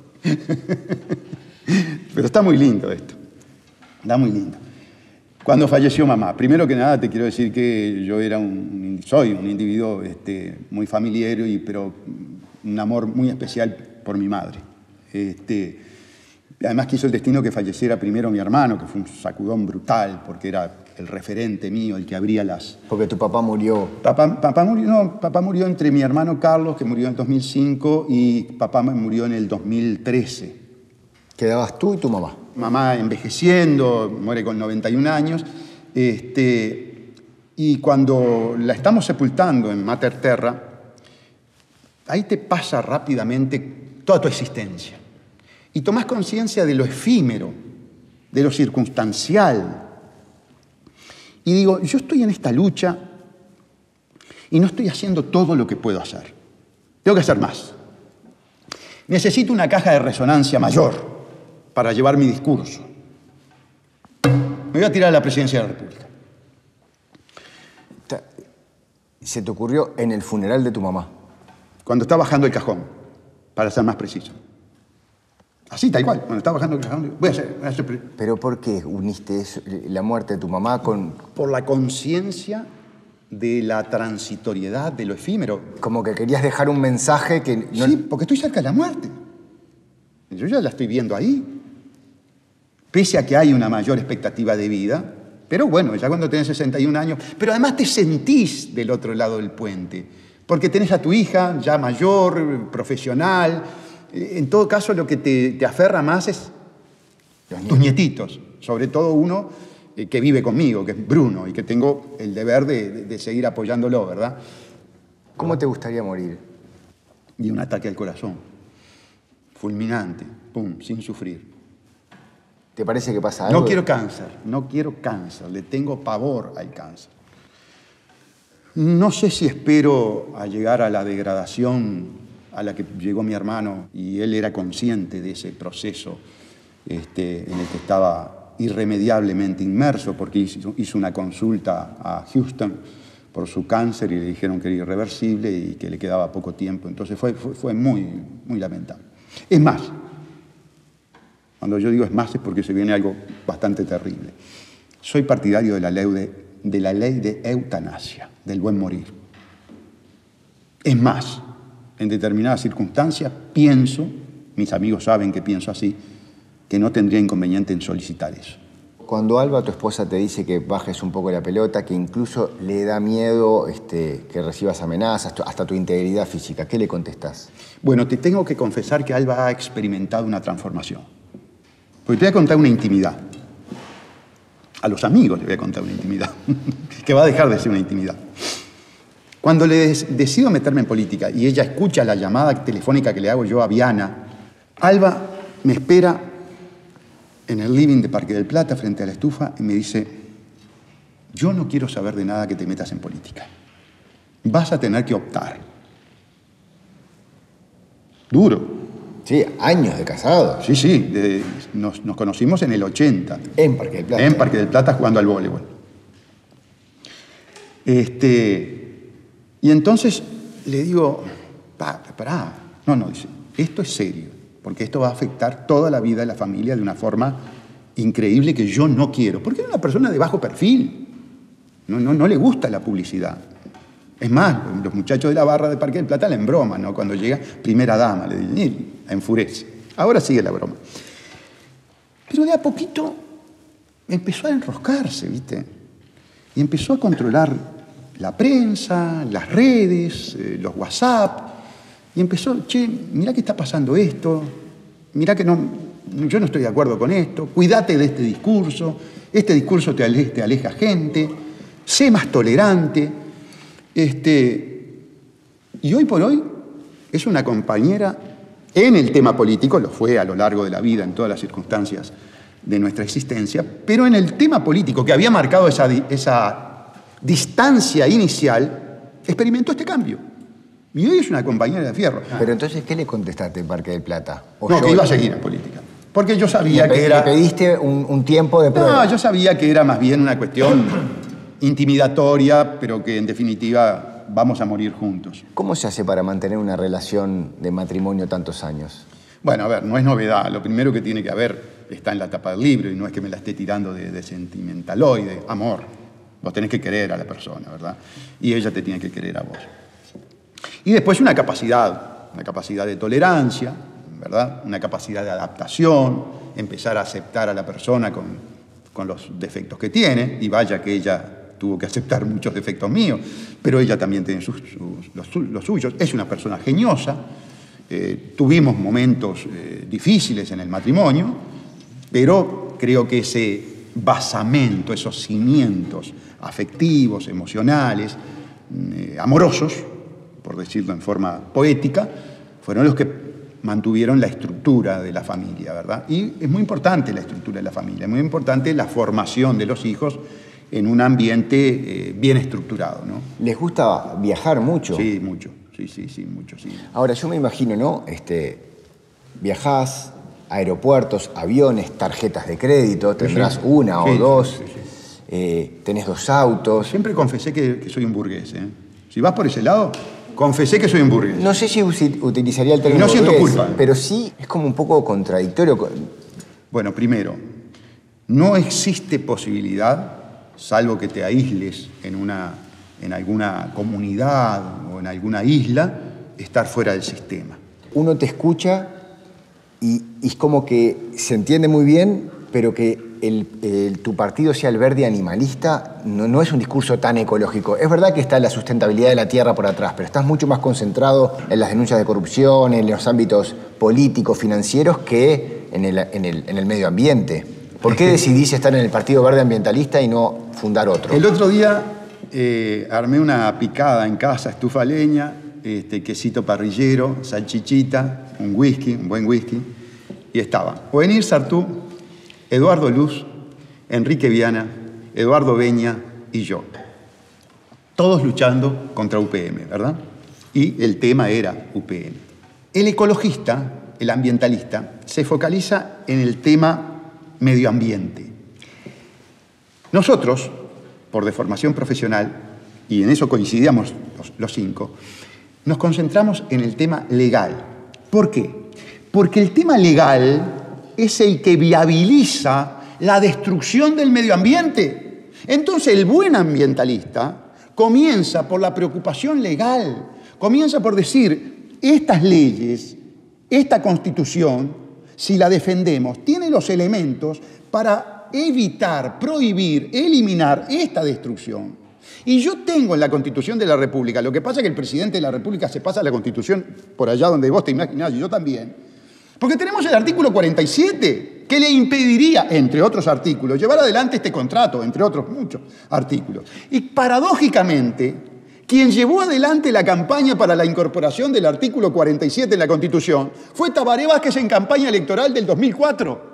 Pero está muy lindo esto. Está muy lindo. Cuando falleció mamá, primero que nada te quiero decir que yo era un, soy un individuo este, muy familiar, y, pero un amor muy especial por mi madre. Este, además quiso el destino que falleciera primero mi hermano, que fue un sacudón brutal, porque era el referente mío, el que abría las... Porque tu papá murió... Papá, papá, murió, no, papá murió entre mi hermano Carlos, que murió en el dos mil cinco, y papá murió en el dos mil trece. Quedabas tú y tu mamá. Mamá envejeciendo, muere con noventa y un años, este, y cuando la estamos sepultando en Mater Terra, ahí te pasa rápidamente toda tu existencia. Y tomás conciencia de lo efímero, de lo circunstancial. Y digo, yo estoy en esta lucha y no estoy haciendo todo lo que puedo hacer. Tengo que hacer más. Necesito una caja de resonancia mayor para llevar mi discurso. Me voy a tirar a la presidencia de la República. ¿Se te ocurrió en el funeral de tu mamá? Cuando está bajando el cajón, para ser más preciso. Así, tal cual. Cuando está bajando el cajón, voy a hacer... Voy a hacer... ¿Pero por qué uniste eso, la muerte de tu mamá con...? Por la conciencia de la transitoriedad, de lo efímero. Como que querías dejar un mensaje que... No... Sí, porque estoy cerca de la muerte. Yo ya la estoy viendo ahí. Pese a que hay una mayor expectativa de vida, pero bueno, ya cuando tenés sesenta y un años, pero además te sentís del otro lado del puente, porque tenés a tu hija ya mayor, profesional. En todo caso, lo que te, te aferra más es tus nietitos, sobre todo uno eh, que vive conmigo, que es Bruno, y que tengo el deber de, de, de seguir apoyándolo, ¿verdad? ¿Cómo te gustaría morir? De un ataque al corazón, fulminante, pum, sin sufrir. ¿Te parece que pasa algo? No quiero cáncer, no quiero cáncer, le tengo pavor al cáncer. No sé si espero a llegar a la degradación a la que llegó mi hermano, y él era consciente de ese proceso este, en el que estaba irremediablemente inmerso, porque hizo, hizo una consulta a Houston por su cáncer y le dijeron que era irreversible y que le quedaba poco tiempo. Entonces fue, fue, fue muy, muy lamentable. Es más, cuando yo digo es más es porque se viene algo bastante terrible. Soy partidario de la ley de, de, la ley de eutanasia, del buen morir. Es más, en determinadas circunstancias pienso, mis amigos saben que pienso así, que no tendría inconveniente en solicitar eso. Cuando Alba, tu esposa, te dice que bajes un poco la pelota, que incluso le da miedo este, que recibas amenazas, hasta tu integridad física, ¿qué le contestás? Bueno, te tengo que confesar que Alba ha experimentado una transformación. Porque te voy a contar una intimidad. A los amigos le voy a contar una intimidad, que va a dejar de ser una intimidad. Cuando le decido meterme en política y ella escucha la llamada telefónica que le hago yo a Viana, Alba me espera en el living de Parque del Plata frente a la estufa y me dice: yo no quiero saber de nada que te metas en política. Vas a tener que optar. Duro. Sí, años de casado. Sí, sí, de, nos, nos conocimos en el ochenta. En Parque del Plata. En Parque del Plata jugando al voleibol. Este, y entonces le digo, pará, pará. No, no, dice, esto es serio, porque esto va a afectar toda la vida de la familia de una forma increíble que yo no quiero. Porque era una persona de bajo perfil. No, no, no le gusta la publicidad. Es más, los muchachos de la barra de Parque del Plata la embroman, ¿no? Cuando llega, primera dama, le dicen, enfurece. Ahora sigue la broma. Pero de a poquito empezó a enroscarse, ¿viste? Y empezó a controlar la prensa, las redes, eh, los WhatsApp. Y empezó, che, mirá que está pasando esto, mirá que no, yo no estoy de acuerdo con esto, cuídate de este discurso, este discurso te aleja, te aleja gente, sé más tolerante. Este, y hoy por hoy es una compañera en el tema político, lo fue a lo largo de la vida, en todas las circunstancias de nuestra existencia, pero en el tema político que había marcado esa, esa distancia inicial, experimentó este cambio. Y hoy es una compañera de fierro. Pero entonces, ¿qué le contestaste en Parque del Plata? ¿O no, yo... que iba a seguir en política. Porque yo sabía le que era... ¿Le pediste un, un tiempo de prueba? No, yo sabía que era más bien una cuestión intimidatoria, pero que en definitiva vamos a morir juntos. ¿Cómo se hace para mantener una relación de matrimonio tantos años? Bueno, a ver, no es novedad. Lo primero que tiene que haber está en la tapa del libro y no es que me la esté tirando de, de sentimentaloide. Amor. Vos tenés que querer a la persona, ¿verdad? Y ella te tiene que querer a vos. Y después una capacidad, una capacidad de tolerancia, ¿verdad? Una capacidad de adaptación, empezar a aceptar a la persona con, con los defectos que tiene, y vaya que ella tuvo que aceptar muchos defectos míos, pero ella también tiene sus, sus, los, los suyos. Es una persona geniosa. Eh, tuvimos momentos eh, difíciles en el matrimonio, pero creo que ese basamento, esos cimientos afectivos, emocionales, eh, amorosos, por decirlo en forma poética, fueron los que mantuvieron la estructura de la familia, ¿verdad? Y es muy importante la estructura de la familia, es muy importante la formación de los hijos en un ambiente eh, bien estructurado, ¿no? ¿Les gusta viajar mucho? Sí, mucho. Sí, sí, sí, mucho, sí. Ahora, yo me imagino, ¿no? Este, viajás, aeropuertos, aviones, tarjetas de crédito, tendrás sí, una sí, o dos, sí, sí, sí. Eh, tenés dos autos. Siempre confesé que, que soy un burgués, ¿eh? Si vas por ese lado, confesé que soy un burgués. No sé si utilizaría el término burgués. No siento culpa. Pero sí es como un poco contradictorio. Bueno, primero, no existe posibilidad, salvo que te aísles en una, en alguna comunidad o en alguna isla, estar fuera del sistema. Uno te escucha y, y es como que se entiende muy bien, pero que el, el, tu partido sea el verde animalista no, no es un discurso tan ecológico. Es verdad que está la sustentabilidad de la tierra por atrás, pero estás mucho más concentrado en las denuncias de corrupción, en los ámbitos políticos, financieros, que en el, en el, en el medio ambiente. ¿Por qué decidís estar en el Partido Verde Ambientalista y no fundar otro? El otro día eh, armé una picada en casa, estufa leña, este, quesito parrillero, salchichita, un whisky, un buen whisky, y estaba Ovenir Sartú, Eduardo Luz, Enrique Viana, Eduardo Beña y yo. Todos luchando contra U P M, ¿verdad? Y el tema era U P M. El ecologista, el ambientalista, se focaliza en el tema medio ambiente. Nosotros, por deformación profesional, y en eso coincidíamos los, los cinco, nos concentramos en el tema legal. ¿Por qué? Porque el tema legal es el que viabiliza la destrucción del medio ambiente. Entonces el buen ambientalista comienza por la preocupación legal, comienza por decir, estas leyes, esta Constitución, si la defendemos, tiene los elementos para evitar, prohibir, eliminar esta destrucción. Y yo tengo en la Constitución de la República, lo que pasa es que el presidente de la República se pasa la Constitución por allá donde vos te imaginás, y yo también, porque tenemos el artículo cuarenta y siete, que le impediría, entre otros artículos, llevar adelante este contrato, entre otros muchos artículos. Y paradójicamente, quien llevó adelante la campaña para la incorporación del artículo cuarenta y siete en la Constitución fue Tabaré Vázquez en campaña electoral del dos mil cuatro.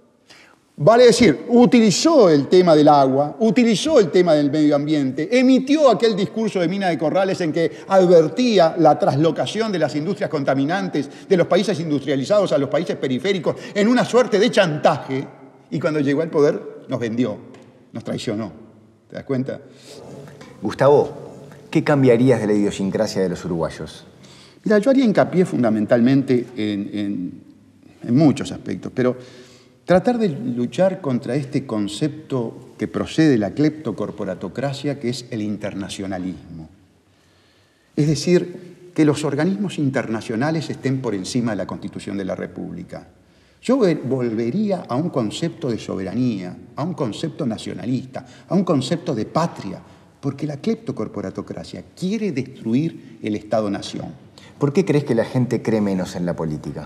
Vale decir, utilizó el tema del agua, utilizó el tema del medio ambiente, emitió aquel discurso de Mina de Corrales en que advertía la traslocación de las industrias contaminantes de los países industrializados a los países periféricos en una suerte de chantaje, y cuando llegó al poder nos vendió, nos traicionó. ¿Te das cuenta? Gustavo, ¿qué cambiarías de la idiosincrasia de los uruguayos? Mira, yo haría hincapié fundamentalmente en, en, en muchos aspectos, pero tratar de luchar contra este concepto que procede de la cleptocorporatocracia, que es el internacionalismo. Es decir, que los organismos internacionales estén por encima de la Constitución de la República. Yo volvería a un concepto de soberanía, a un concepto nacionalista, a un concepto de patria, porque la cleptocorporatocracia quiere destruir el Estado-nación. ¿Por qué crees que la gente cree menos en la política?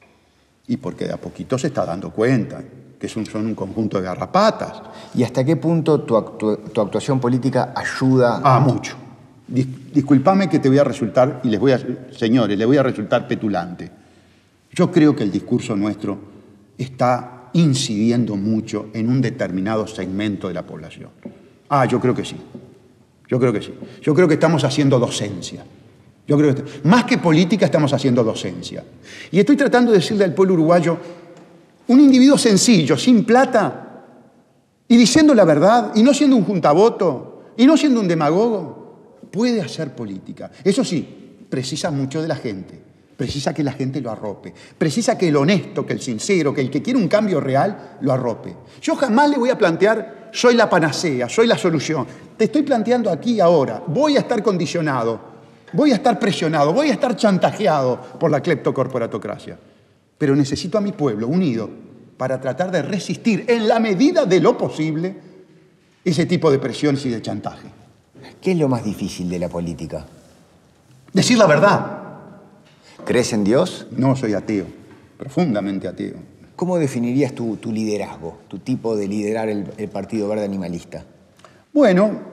Y porque de a poquito se está dando cuenta que son un conjunto de garrapatas. ¿Y hasta qué punto tu, actu tu actuación política ayuda? Ah, mucho. Dis disculpame que te voy a resultar, y les voy a, señores, les voy a resultar petulante. Yo creo que el discurso nuestro está incidiendo mucho en un determinado segmento de la población. Ah, yo creo que sí. Yo creo que sí. Yo creo que estamos haciendo docencia. Yo creo que más que política estamos haciendo docencia. Y estoy tratando de decirle al pueblo uruguayo, un individuo sencillo, sin plata, y diciendo la verdad, y no siendo un juntavoto, y no siendo un demagogo, puede hacer política. Eso sí, precisa mucho de la gente. Precisa que la gente lo arrope. Precisa que el honesto, que el sincero, que el que quiere un cambio real, lo arrope. Yo jamás le voy a plantear, soy la panacea, soy la solución. Te estoy planteando aquí y ahora. Voy a estar condicionado. Voy a estar presionado, voy a estar chantajeado por la cleptocorporatocracia. Pero necesito a mi pueblo unido para tratar de resistir en la medida de lo posible ese tipo de presiones y de chantaje. ¿Qué es lo más difícil de la política? Decir la verdad. ¿Crees en Dios? No, soy ateo, profundamente ateo. ¿Cómo definirías tu, tu liderazgo, tu tipo de liderar el, el Partido Verde Animalista? Bueno,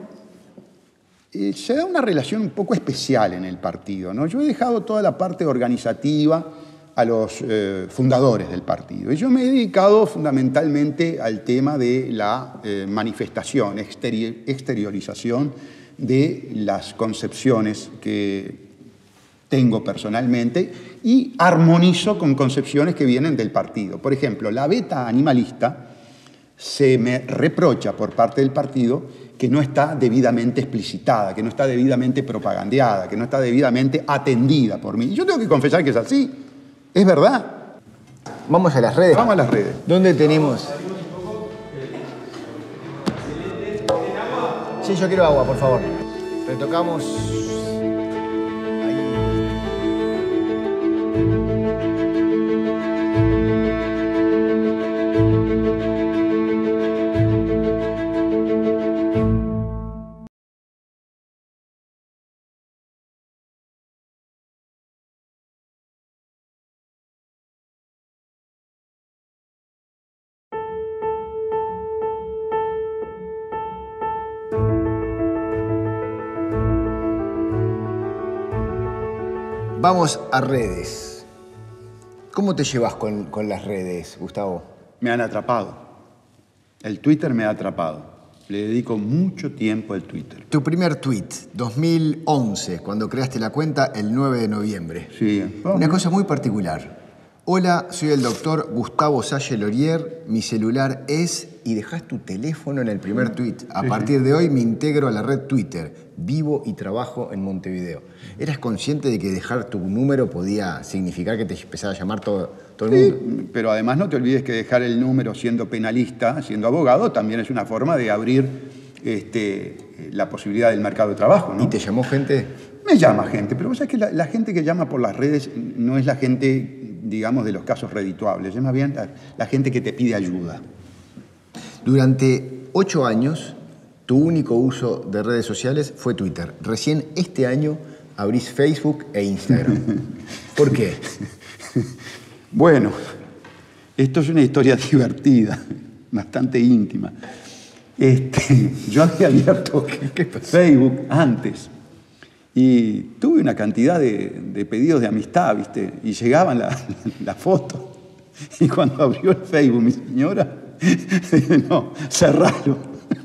Eh, se da una relación un poco especial en el partido, ¿no? Yo he dejado toda la parte organizativa a los eh, fundadores del partido y yo me he dedicado fundamentalmente al tema de la eh, manifestación, exterior, exteriorización de las concepciones que tengo personalmente y armonizo con concepciones que vienen del partido. Por ejemplo, la beta animalista se me reprocha por parte del partido que no está debidamente explicitada, que no está debidamente propagandeada, que no está debidamente atendida por mí. Y yo tengo que confesar que es así, es verdad. Vamos a las redes. Vamos a las redes. ¿Dónde tenemos? Sí, yo quiero agua, por favor. Retocamos. Vamos a redes. ¿Cómo te llevas con, con las redes, Gustavo? Me han atrapado. El Twitter me ha atrapado. Le dedico mucho tiempo al Twitter. Tu primer tweet, dos mil once, cuando creaste la cuenta el nueve de noviembre. Sí. Oh, Una cosa muy particular. Hola, soy el doctor Gustavo Salle Lorier, mi celular es... Y dejás tu teléfono en el primer tweet. A sí, partir sí. de hoy me integro a la red Twitter. Vivo y trabajo en Montevideo. ¿Eras consciente de que dejar tu número podía significar que te empezara a llamar todo, todo el sí, mundo? Pero además no te olvides que dejar el número siendo penalista, siendo abogado, también es una forma de abrir este, la posibilidad del mercado de trabajo, ¿no? ¿Y te llamó gente? Me llama gente, pero vos sabés que la, la gente que llama por las redes no es la gente, digamos, de los casos redituables, es más bien la, la gente que te pide ayuda. Durante ocho años, tu único uso de redes sociales fue Twitter. Recién este año abrís Facebook e Instagram. ¿Por qué? Bueno, esto es una historia divertida, bastante íntima. Este, yo había abierto Facebook antes y tuve una cantidad de, de pedidos de amistad, ¿viste? Y llegaban la, la foto. Y cuando abrió el Facebook mi señora, no, cerralo.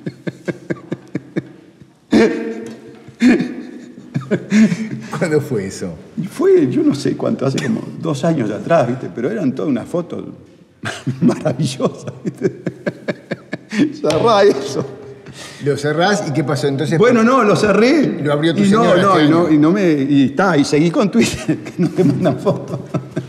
¿Cuándo fue eso? Fue, yo no sé cuánto, hace como dos años atrás, ¿viste? Pero eran todas unas fotos maravillosas, ¿viste? Cerrá eso. ¿Lo cerrás y qué pasó entonces? Bueno, no, lo cerré. Lo abrió tu y señora. No, no, este y no, y no me. Y está, y seguí con Twitter, que no te mandan fotos.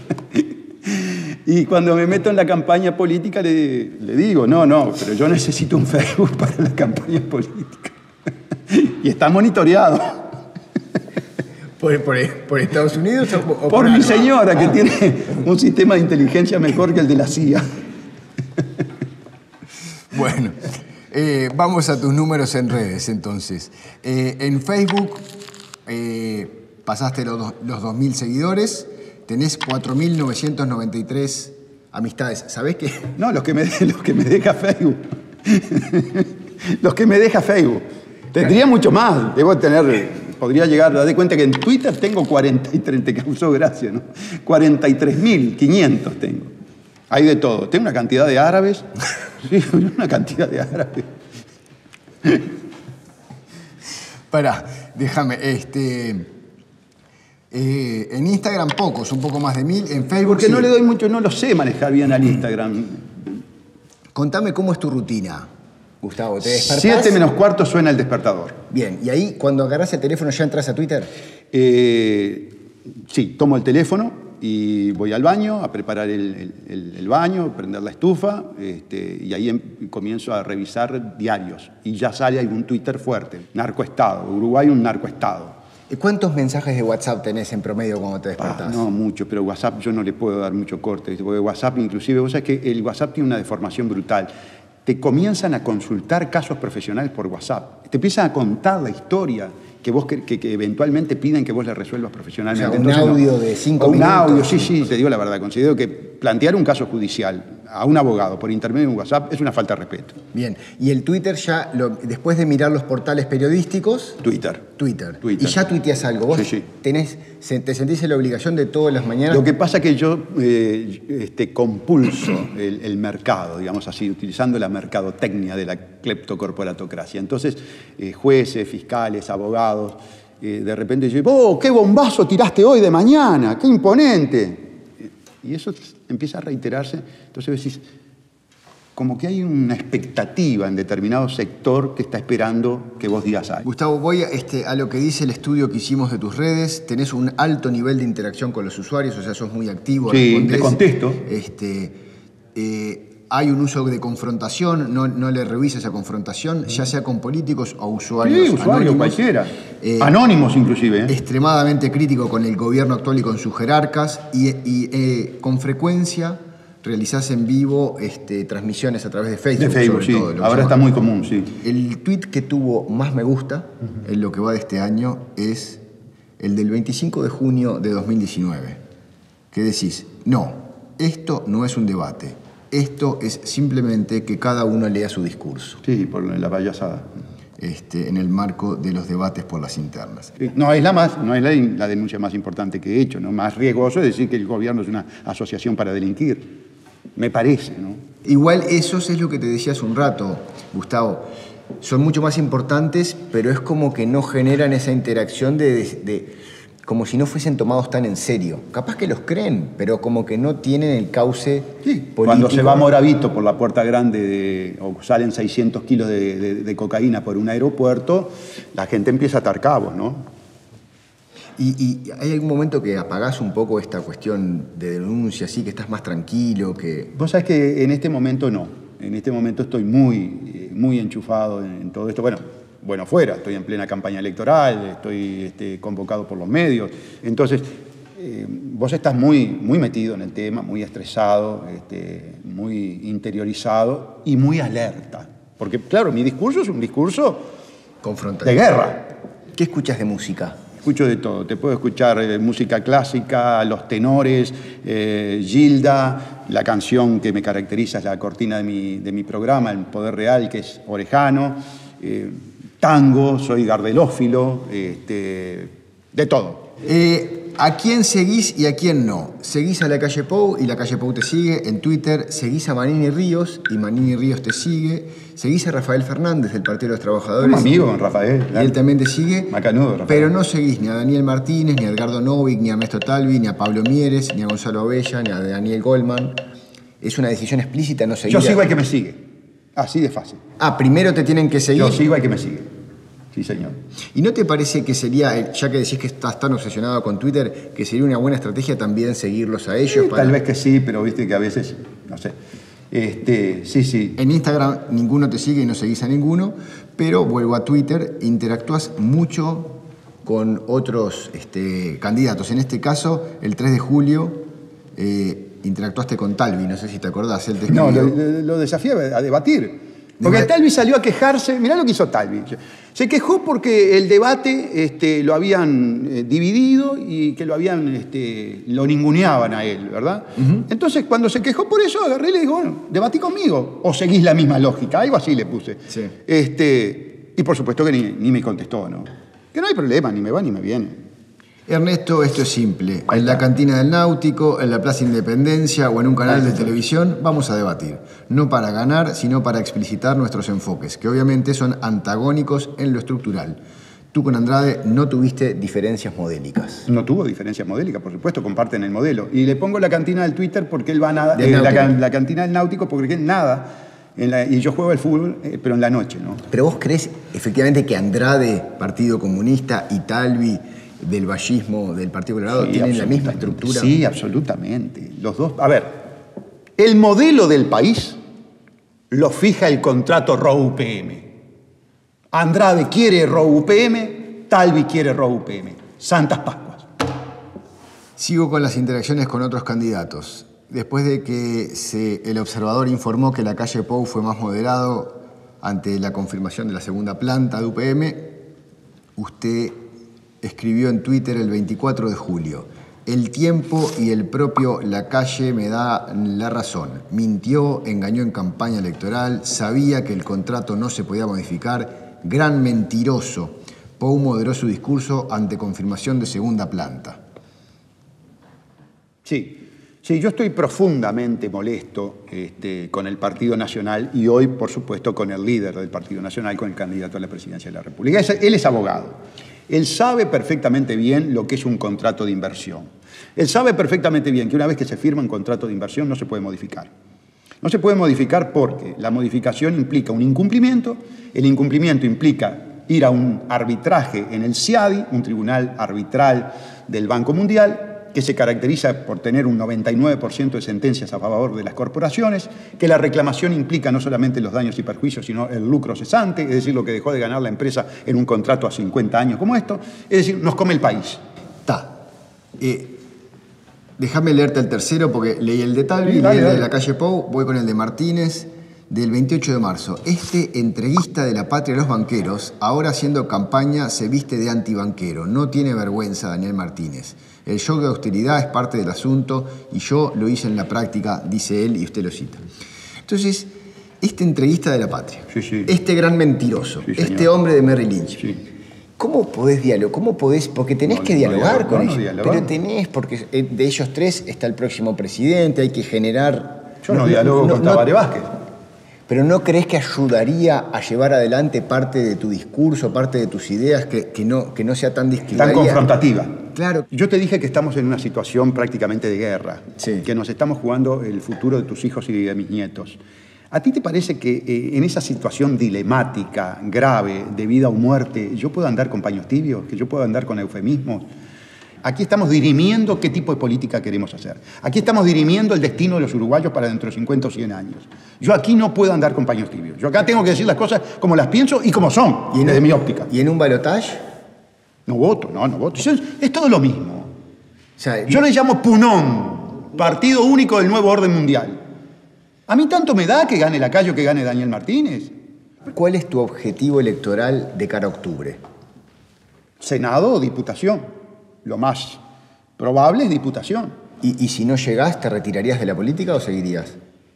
Y cuando me meto en la campaña política le, le digo, no, no, pero yo necesito un Facebook para la campaña política. Y está monitoreado. ¿Por, por, por Estados Unidos o, o por, por mi algo? señora, que ah. tiene un sistema de inteligencia mejor que el de la C I A. Bueno, eh, vamos a tus números en redes, entonces. Eh, en Facebook eh, pasaste los, los dos mil seguidores. Tenés cuatro mil novecientos noventa y tres amistades. ¿Sabés qué? No, los que me, los que me deja Facebook. Los que me deja Facebook. Tendría mucho más. Debo tener, podría llegar, date cuenta que en Twitter tengo cuarenta y tres, te causó gracia, ¿no? cuarenta y tres mil quinientos tengo. Hay de todo. Tengo una cantidad de árabes. Sí, una cantidad de árabes. Pará, déjame, este... Eh, en Instagram pocos, un poco más de mil. En Facebook Porque sí. no le doy mucho, no lo sé manejar bien al Instagram. Contame cómo es tu rutina, Gustavo. ¿Te despertás? Siete menos cuarto suena el despertador. Bien, y ahí cuando agarrás el teléfono ya entras a Twitter. Eh, sí, tomo el teléfono y voy al baño a preparar el, el, el baño, prender la estufa, este, y ahí em, comienzo a revisar diarios. Y ya sale algún Twitter fuerte. Narcoestado, Uruguay un narcoestado. ¿Cuántos mensajes de WhatsApp tenés en promedio cuando te despertás? Ah, no, mucho, pero WhatsApp yo no le puedo dar mucho corte, porque WhatsApp inclusive, vos sabés que el WhatsApp tiene una deformación brutal. Te comienzan a consultar casos profesionales por WhatsApp. Te empiezan a contar la historia que vos que, que, que eventualmente piden que vos le resuelvas profesionalmente. O sea, un Entonces, audio no, de cinco un minutos. audio, sí, sí, te digo la verdad. Considero que plantear un caso judicial a un abogado por intermedio de un WhatsApp es una falta de respeto. Bien, y el Twitter ya, lo, después de mirar los portales periodísticos... Twitter. Twitter. Twitter. Y ya tuiteas algo. Vos sí, sí. Tenés, te sentís en la obligación de todas las mañanas... Lo que pasa es que yo eh, este, compulso el, el mercado, digamos así, utilizando la mercadotecnia de la cleptocorporatocracia. Entonces, eh, jueces, fiscales, abogados, eh, de repente dicen, ¡oh, qué bombazo tiraste hoy de mañana! ¡Qué imponente! Y eso empieza a reiterarse. Entonces decís, como que hay una expectativa en determinado sector que está esperando que vos digas algo. Gustavo, voy a, este, a lo que dice el estudio que hicimos de tus redes. Tenés un alto nivel de interacción con los usuarios, o sea, sos muy activo. Sí, respondés. te contesto. Este, eh, hay un uso de confrontación, no, no le revisa esa confrontación, ya sea con políticos o usuarios. Sí, usuarios, cualquiera. Eh, Anónimos inclusive. ¿eh? Extremadamente crítico con el gobierno actual y con sus jerarcas y, y eh, con frecuencia realizás en vivo este, transmisiones a través de Facebook. De Facebook, sí. Todo, ahora está muy común, sí. El tweet que tuvo más me gusta uh-huh. en lo que va de este año es el del veinticinco de junio de dos mil diecinueve. Que decís, no, esto no es un debate. Esto es simplemente que cada uno lea su discurso. Sí, por la payasada. Este, en el marco de los debates por las internas. No es la más, no es la, la denuncia más importante que he hecho, ¿no? Más riesgoso es decir que el gobierno es una asociación para delinquir. Me parece, ¿no? Igual eso es lo que te decía hace un rato, Gustavo. Son mucho más importantes, pero es como que no generan esa interacción de, de, de como si no fuesen tomados tan en serio. Capaz que los creen, pero como que no tienen el cauce sí, político. Cuando se va Moravito por la puerta grande de, o salen seiscientos kilos de, de, de cocaína por un aeropuerto, la gente empieza a atar cabos, ¿no? ¿Y, y hay algún momento que apagás un poco esta cuestión de denuncia, así que estás más tranquilo? Que... Vos sabés que en este momento no. En este momento estoy muy, muy enchufado en, en todo esto. Bueno, bueno, fuera, estoy en plena campaña electoral, estoy este, convocado por los medios. Entonces, eh, vos estás muy, muy metido en el tema, muy estresado, este, muy interiorizado y muy alerta. Porque, claro, mi discurso es un discurso de guerra. ¿Qué escuchas de música? Escucho de todo. Te puedo escuchar eh, música clásica, los tenores, eh, Gilda, la canción que me caracteriza es la cortina de mi, de mi programa, El Poder Real, que es Orejano. Eh, tango, soy gardelófilo, este, de todo. Eh, ¿A quién seguís y a quién no? Seguís a la Calle Pou y la Calle Pou te sigue en Twitter, seguís a Manini Ríos y Manini Ríos te sigue, seguís a Rafael Fernández del Partido de los Trabajadores. Como amigo con Rafael. Y él también te sigue. Macanudo, Rafael. Pero no seguís ni a Daniel Martínez, ni a Edgardo Novik, ni a Ernesto Talvi, ni a Pablo Mieres, ni a Gonzalo Abella, ni a Daniel Goldman. Es una decisión explícita no seguir. Yo sigo al que me sigue. Así de fácil. Ah, primero te tienen que seguir. Yo sigo al que me sigue. Sí, señor. ¿Y no te parece que sería, ya que decís que estás tan obsesionado con Twitter, que sería una buena estrategia también seguirlos a ellos? Sí, para... Tal vez que sí, pero viste que a veces, no sé. Este, sí, sí. En Instagram ninguno te sigue y no seguís a ninguno, pero vuelvo a Twitter, interactúas mucho con otros este, candidatos. En este caso, el tres de julio, eh, interactuaste con Talvi, no sé si te acordás. Él te escribió... No, lo, lo desafía a debatir. Porque Talvi salió a quejarse, mirá lo que hizo Talvi. Se quejó porque el debate este, lo habían eh, dividido y que lo habían, este, lo ninguneaban a él, ¿verdad? Uh-huh. Entonces, cuando se quejó por eso, agarré y le digo, bueno, debatí conmigo, o seguís la misma lógica, algo así le puse. Sí. Este, y por supuesto que ni, ni me contestó, ¿no? Que no hay problema, ni me va ni me viene. Ernesto, esto es simple. En la cantina del Náutico, en la Plaza Independencia o en un canal de televisión vamos a debatir. No para ganar, sino para explicitar nuestros enfoques, que obviamente son antagónicos en lo estructural. Tú con Andrade no tuviste diferencias modélicas. No tuvo diferencias modélicas, por supuesto, comparten el modelo. Y le pongo la cantina del Twitter porque él va a nada. Eh, la, la cantina del Náutico porque él nada. En la, y yo juego al fútbol, eh, pero en la noche, ¿no? ¿Pero vos crees efectivamente que Andrade, Partido Comunista, y Talvi, del vallismo del Partido Colorado, sí, tienen la misma estructura? Sí, absolutamente. Los dos. A ver, el modelo del país lo fija el contrato R O U P M. Andrade quiere R O U P M, Talvi quiere R O U P M. Santas Pascuas. Sigo con las interacciones con otros candidatos. Después de que se, el observador informó que la Calle Pou fue más moderado ante la confirmación de la segunda planta de U P M, usted escribió en Twitter el veinticuatro de julio: el tiempo y el propio Lacalle me da la razón. Mintió, engañó en campaña electoral, sabía que el contrato no se podía modificar. Gran mentiroso. Pou moderó su discurso ante confirmación de segunda planta. Sí. Sí, yo estoy profundamente molesto este, con el Partido Nacional y hoy, por supuesto, con el líder del Partido Nacional, con el candidato a la presidencia de la República. Él es abogado. Él sabe perfectamente bien lo que es un contrato de inversión. Él sabe perfectamente bien que una vez que se firma un contrato de inversión no se puede modificar. No se puede modificar porque la modificación implica un incumplimiento, el incumplimiento implica ir a un arbitraje en el C I A D I, un tribunal arbitral del Banco Mundial, que se caracteriza por tener un noventa y nueve por ciento de sentencias a favor de las corporaciones, que la reclamación implica no solamente los daños y perjuicios, sino el lucro cesante, es decir, lo que dejó de ganar la empresa en un contrato a cincuenta años como esto, es decir, nos come el país. Está. Eh, déjame leerte el tercero porque leí el de Talvi, Sí, leí el dale. de la calle Pou, voy con el de Martínez, del veintiocho de marzo. Este entreguista de la patria de los banqueros, ahora haciendo campaña, se viste de antibanquero. No tiene vergüenza, Daniel Martínez. El shock de austeridad es parte del asunto y yo lo hice en la práctica, dice él, y usted lo cita. Entonces, este entreguista de la patria, Sí, sí. este gran mentiroso, Sí, señor. este hombre de Merrill Lynch, Sí. ¿cómo podés dialogar? ¿Cómo podés? Porque tenés No, que no dialogar dialogo, con no, ellos. no dialogo. Pero tenés, porque eh, de ellos tres está el próximo presidente, hay que generar... Yo no, dialogo no- con no- Tabaré Vázquez. Pero ¿no crees que ayudaría a llevar adelante parte de tu discurso, parte de tus ideas, que, que, no, que no sea tan distinta? Tan confrontativa. Claro. Yo te dije que estamos en una situación prácticamente de guerra, Sí. que nos estamos jugando el futuro de tus hijos y de mis nietos. ¿A ti te parece que eh, en esa situación dilemática, grave, de vida o muerte, yo puedo andar con paños tibios, que yo puedo andar con eufemismos? Aquí estamos dirimiendo qué tipo de política queremos hacer. Aquí estamos dirimiendo el destino de los uruguayos para dentro de cincuenta o cien años. Yo aquí no puedo andar con paños tibios. Yo acá tengo que decir las cosas como las pienso y como son, ¿Y en desde un- mi óptica. ¿Y en un balotaje? No voto, no, no voto. Es, es todo lo mismo. O sea, Yo le llamo Punón, partido único del nuevo orden mundial. A mí tanto me da que gane Lacalle o que gane Daniel Martínez. ¿cuál es tu objetivo electoral de cara a octubre? Senado o diputación. Lo más probable es diputación. ¿Y, y si no llegás, te retirarías de la política o seguirías?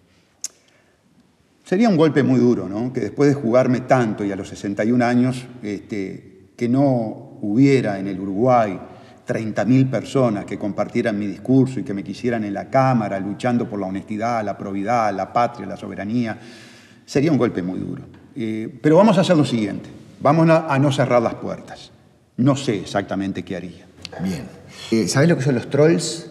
Sería un golpe muy duro, ¿no? Que después de jugarme tanto y a los sesenta y un años, este, que no hubiera en el Uruguay treinta mil personas que compartieran mi discurso y que me quisieran en la Cámara luchando por la honestidad, la probidad, la patria, la soberanía, sería un golpe muy duro. Eh, pero vamos a hacer lo siguiente, vamos a, a no cerrar las puertas. No sé exactamente qué haría. Bien. Eh, ¿Sabés lo que son los trolls?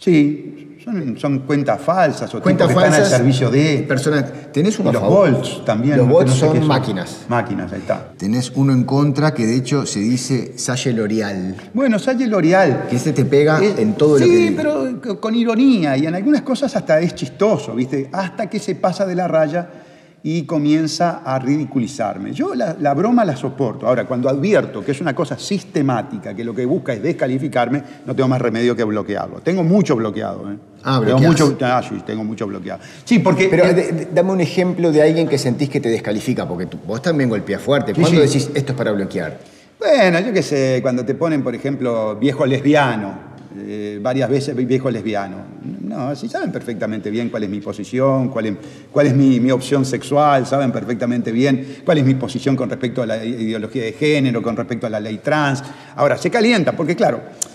Sí, son, son cuentas falsas o Cuentas tipos que falsas. están al servicio de... Personas. ¿Tenés uno Y a los favor? bots también. Los no- bots no sé son qué máquinas. Máquinas, ahí está. Tenés uno en contra que de hecho se dice Salle L'Oreal. Bueno, Salle L'Oreal. Que ese te pega Es- en todo sí, lo que diga. pero co- con ironía y en algunas cosas hasta es chistoso, ¿viste? Hasta que se pasa de la raya y comienza a ridiculizarme. Yo la, la broma la soporto. Ahora, cuando advierto que es una cosa sistemática, que lo que busca es descalificarme, no tengo más remedio que bloquearlo. Tengo mucho bloqueado, ¿eh? Ah, tengo bloqueás. mucho, ah, sí, tengo mucho bloqueado. Sí, porque... Pero eh, de- de- dame un ejemplo de alguien que sentís que te descalifica, porque tú- vos también golpeás fuerte. Sí, ¿Cuándo sí. decís esto es para bloquear? Bueno, yo qué sé, cuando te ponen, por ejemplo, viejo lesbiano, eh, varias veces viejo lesbiano. No, sí saben perfectamente bien cuál es mi posición, cuál es, cuál es mi, mi opción sexual, saben perfectamente bien cuál es mi posición con respecto a la ideología de género, con respecto a la ley trans. Ahora, se calienta, porque claro,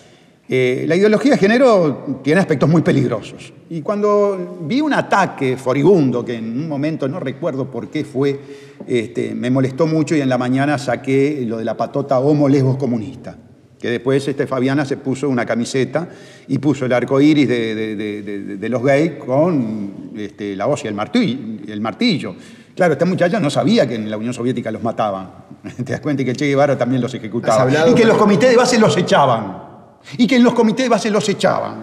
eh, la ideología de género tiene aspectos muy peligrosos. Y cuando vi un ataque furibundo, que en un momento no recuerdo por qué fue, este, me molestó mucho y en la mañana saqué lo de la patota homo lesbos comunista. Que después este, Fabiana se puso una camiseta y puso el arco iris de, de, de, de, de los gays con este, la hoz y el martillo, el martillo. Claro, esta muchacha no sabía que en la Unión Soviética los mataban. Te das cuenta y que Che Guevara también los ¿Has ejecutaba. hablado Y que con- los comités de base los echaban. Y que en los comités de base los echaban.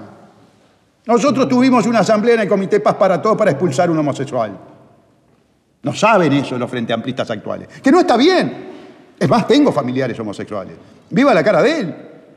Nosotros tuvimos una asamblea en el Comité Paz para Todos para expulsar a un homosexual. No saben eso los frente amplistas actuales. Que no está bien. Es más, tengo familiares homosexuales. Viva la cara de él.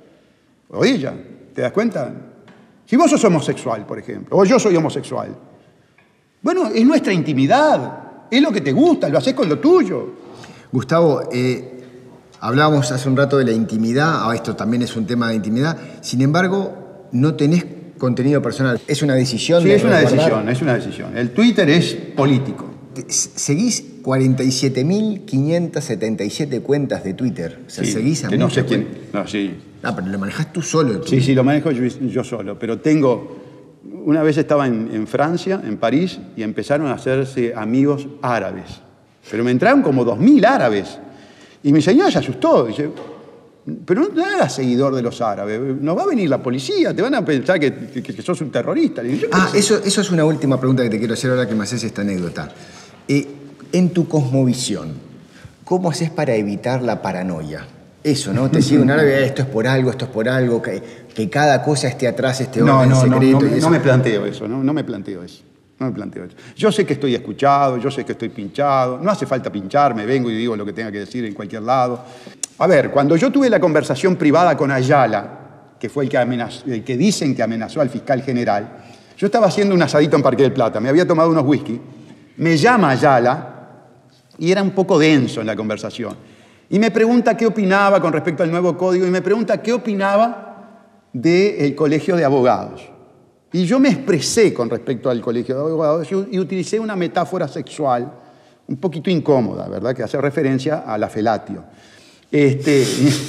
O ella. ¿Te das cuenta? Si vos sos homosexual, por ejemplo, o yo soy homosexual, bueno, es nuestra intimidad. Es lo que te gusta, lo haces con lo tuyo. Gustavo, eh, hablábamos hace un rato de la intimidad, ah, esto también es un tema de intimidad, sin embargo, no tenés contenido personal. ¿Es una decisión? Sí, de es una resguardar? decisión, es una decisión. El Twitter es político. Te- Seguís cuarenta y siete mil quinientas setenta y siete cuentas de Twitter. O sea, Sí, seguís a que no mucha sé quién. cuenta. No, sí. Ah, pero lo manejás tú solo. el Sí, Twitter. sí, lo manejo yo, yo solo, pero tengo... Una vez estaba en, en Francia, en París, y empezaron a hacerse amigos árabes. Pero me entraron como dos mil árabes. Y mi señora se asustó. Dice, pero no te hagas seguidor de los árabes. Nos va a venir la policía, te van a pensar que, que, que sos un terrorista. Le digo, "Yo qué Ah, sé". eso, eso es una última pregunta que te quiero hacer ahora que me haces esta anécdota. Eh, en tu cosmovisión, ¿cómo haces para evitar la paranoia? eso, ¿no? Te sigue un árabe, esto es por algo, esto es por algo, que, que cada cosa esté atrás, este No, orden no, no, secreto. no, y no, eso. no me planteo eso, no, no me planteo eso. No me planteo eso. Yo sé que estoy escuchado, yo sé que estoy pinchado, no hace falta pincharme, vengo y digo lo que tenga que decir en cualquier lado. A ver, cuando yo tuve la conversación privada con Ayala, que fue el que, amenazó, el que dicen que amenazó al fiscal general, yo estaba haciendo un asadito en Parque del Plata, me había tomado unos whisky, me llama Ayala y era un poco denso en la conversación. Y me pregunta qué opinaba con respecto al nuevo código y me pregunta qué opinaba del Colegio de Abogados. Y yo me expresé con respecto al Colegio de Abogados y utilicé una metáfora sexual un poquito incómoda, ¿verdad? Que hace referencia a la felatio. Este,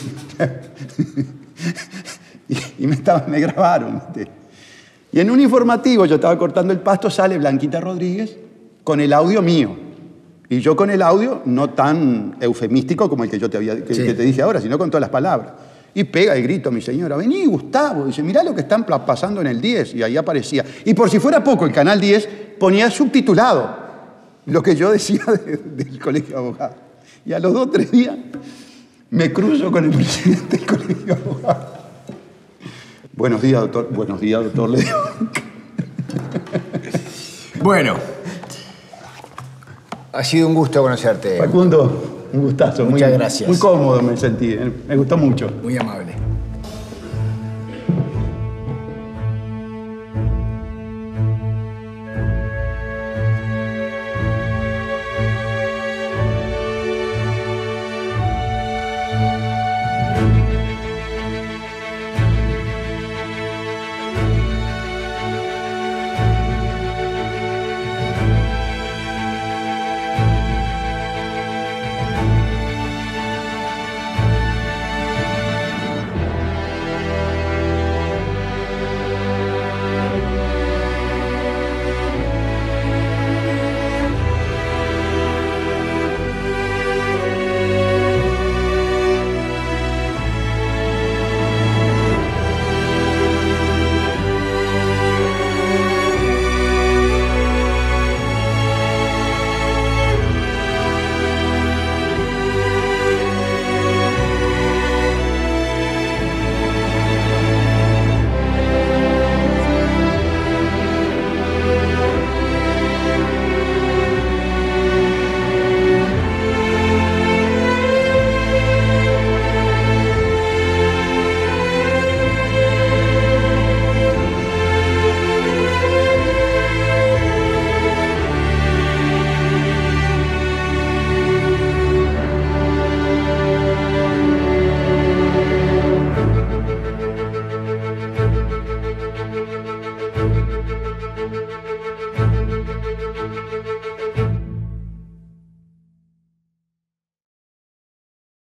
y, y me, estaba, me grabaron. ¿Viste? Y en un informativo, yo estaba cortando el pasto, sale Blanquita Rodríguez con el audio mío. Y yo con el audio no tan eufemístico como el que yo te, había, que, sí. que te dije ahora, sino con todas las palabras. Y pega el grito a mi señora, vení Gustavo, dice, mirá lo que están pasando en el diez, y ahí aparecía. Y por si fuera poco, el Canal diez ponía subtitulado lo que yo decía de, del Colegio de Abogados. Y a los dos o tres días me cruzo con el presidente del Colegio de Abogados. Buenos días, doctor. Buenos días, doctor. Le digo. Bueno, ha sido un gusto conocerte. Facundo, un gustazo. Muchas muy, gracias. Muy cómodo me sentí, me gustó mucho. Muy amable.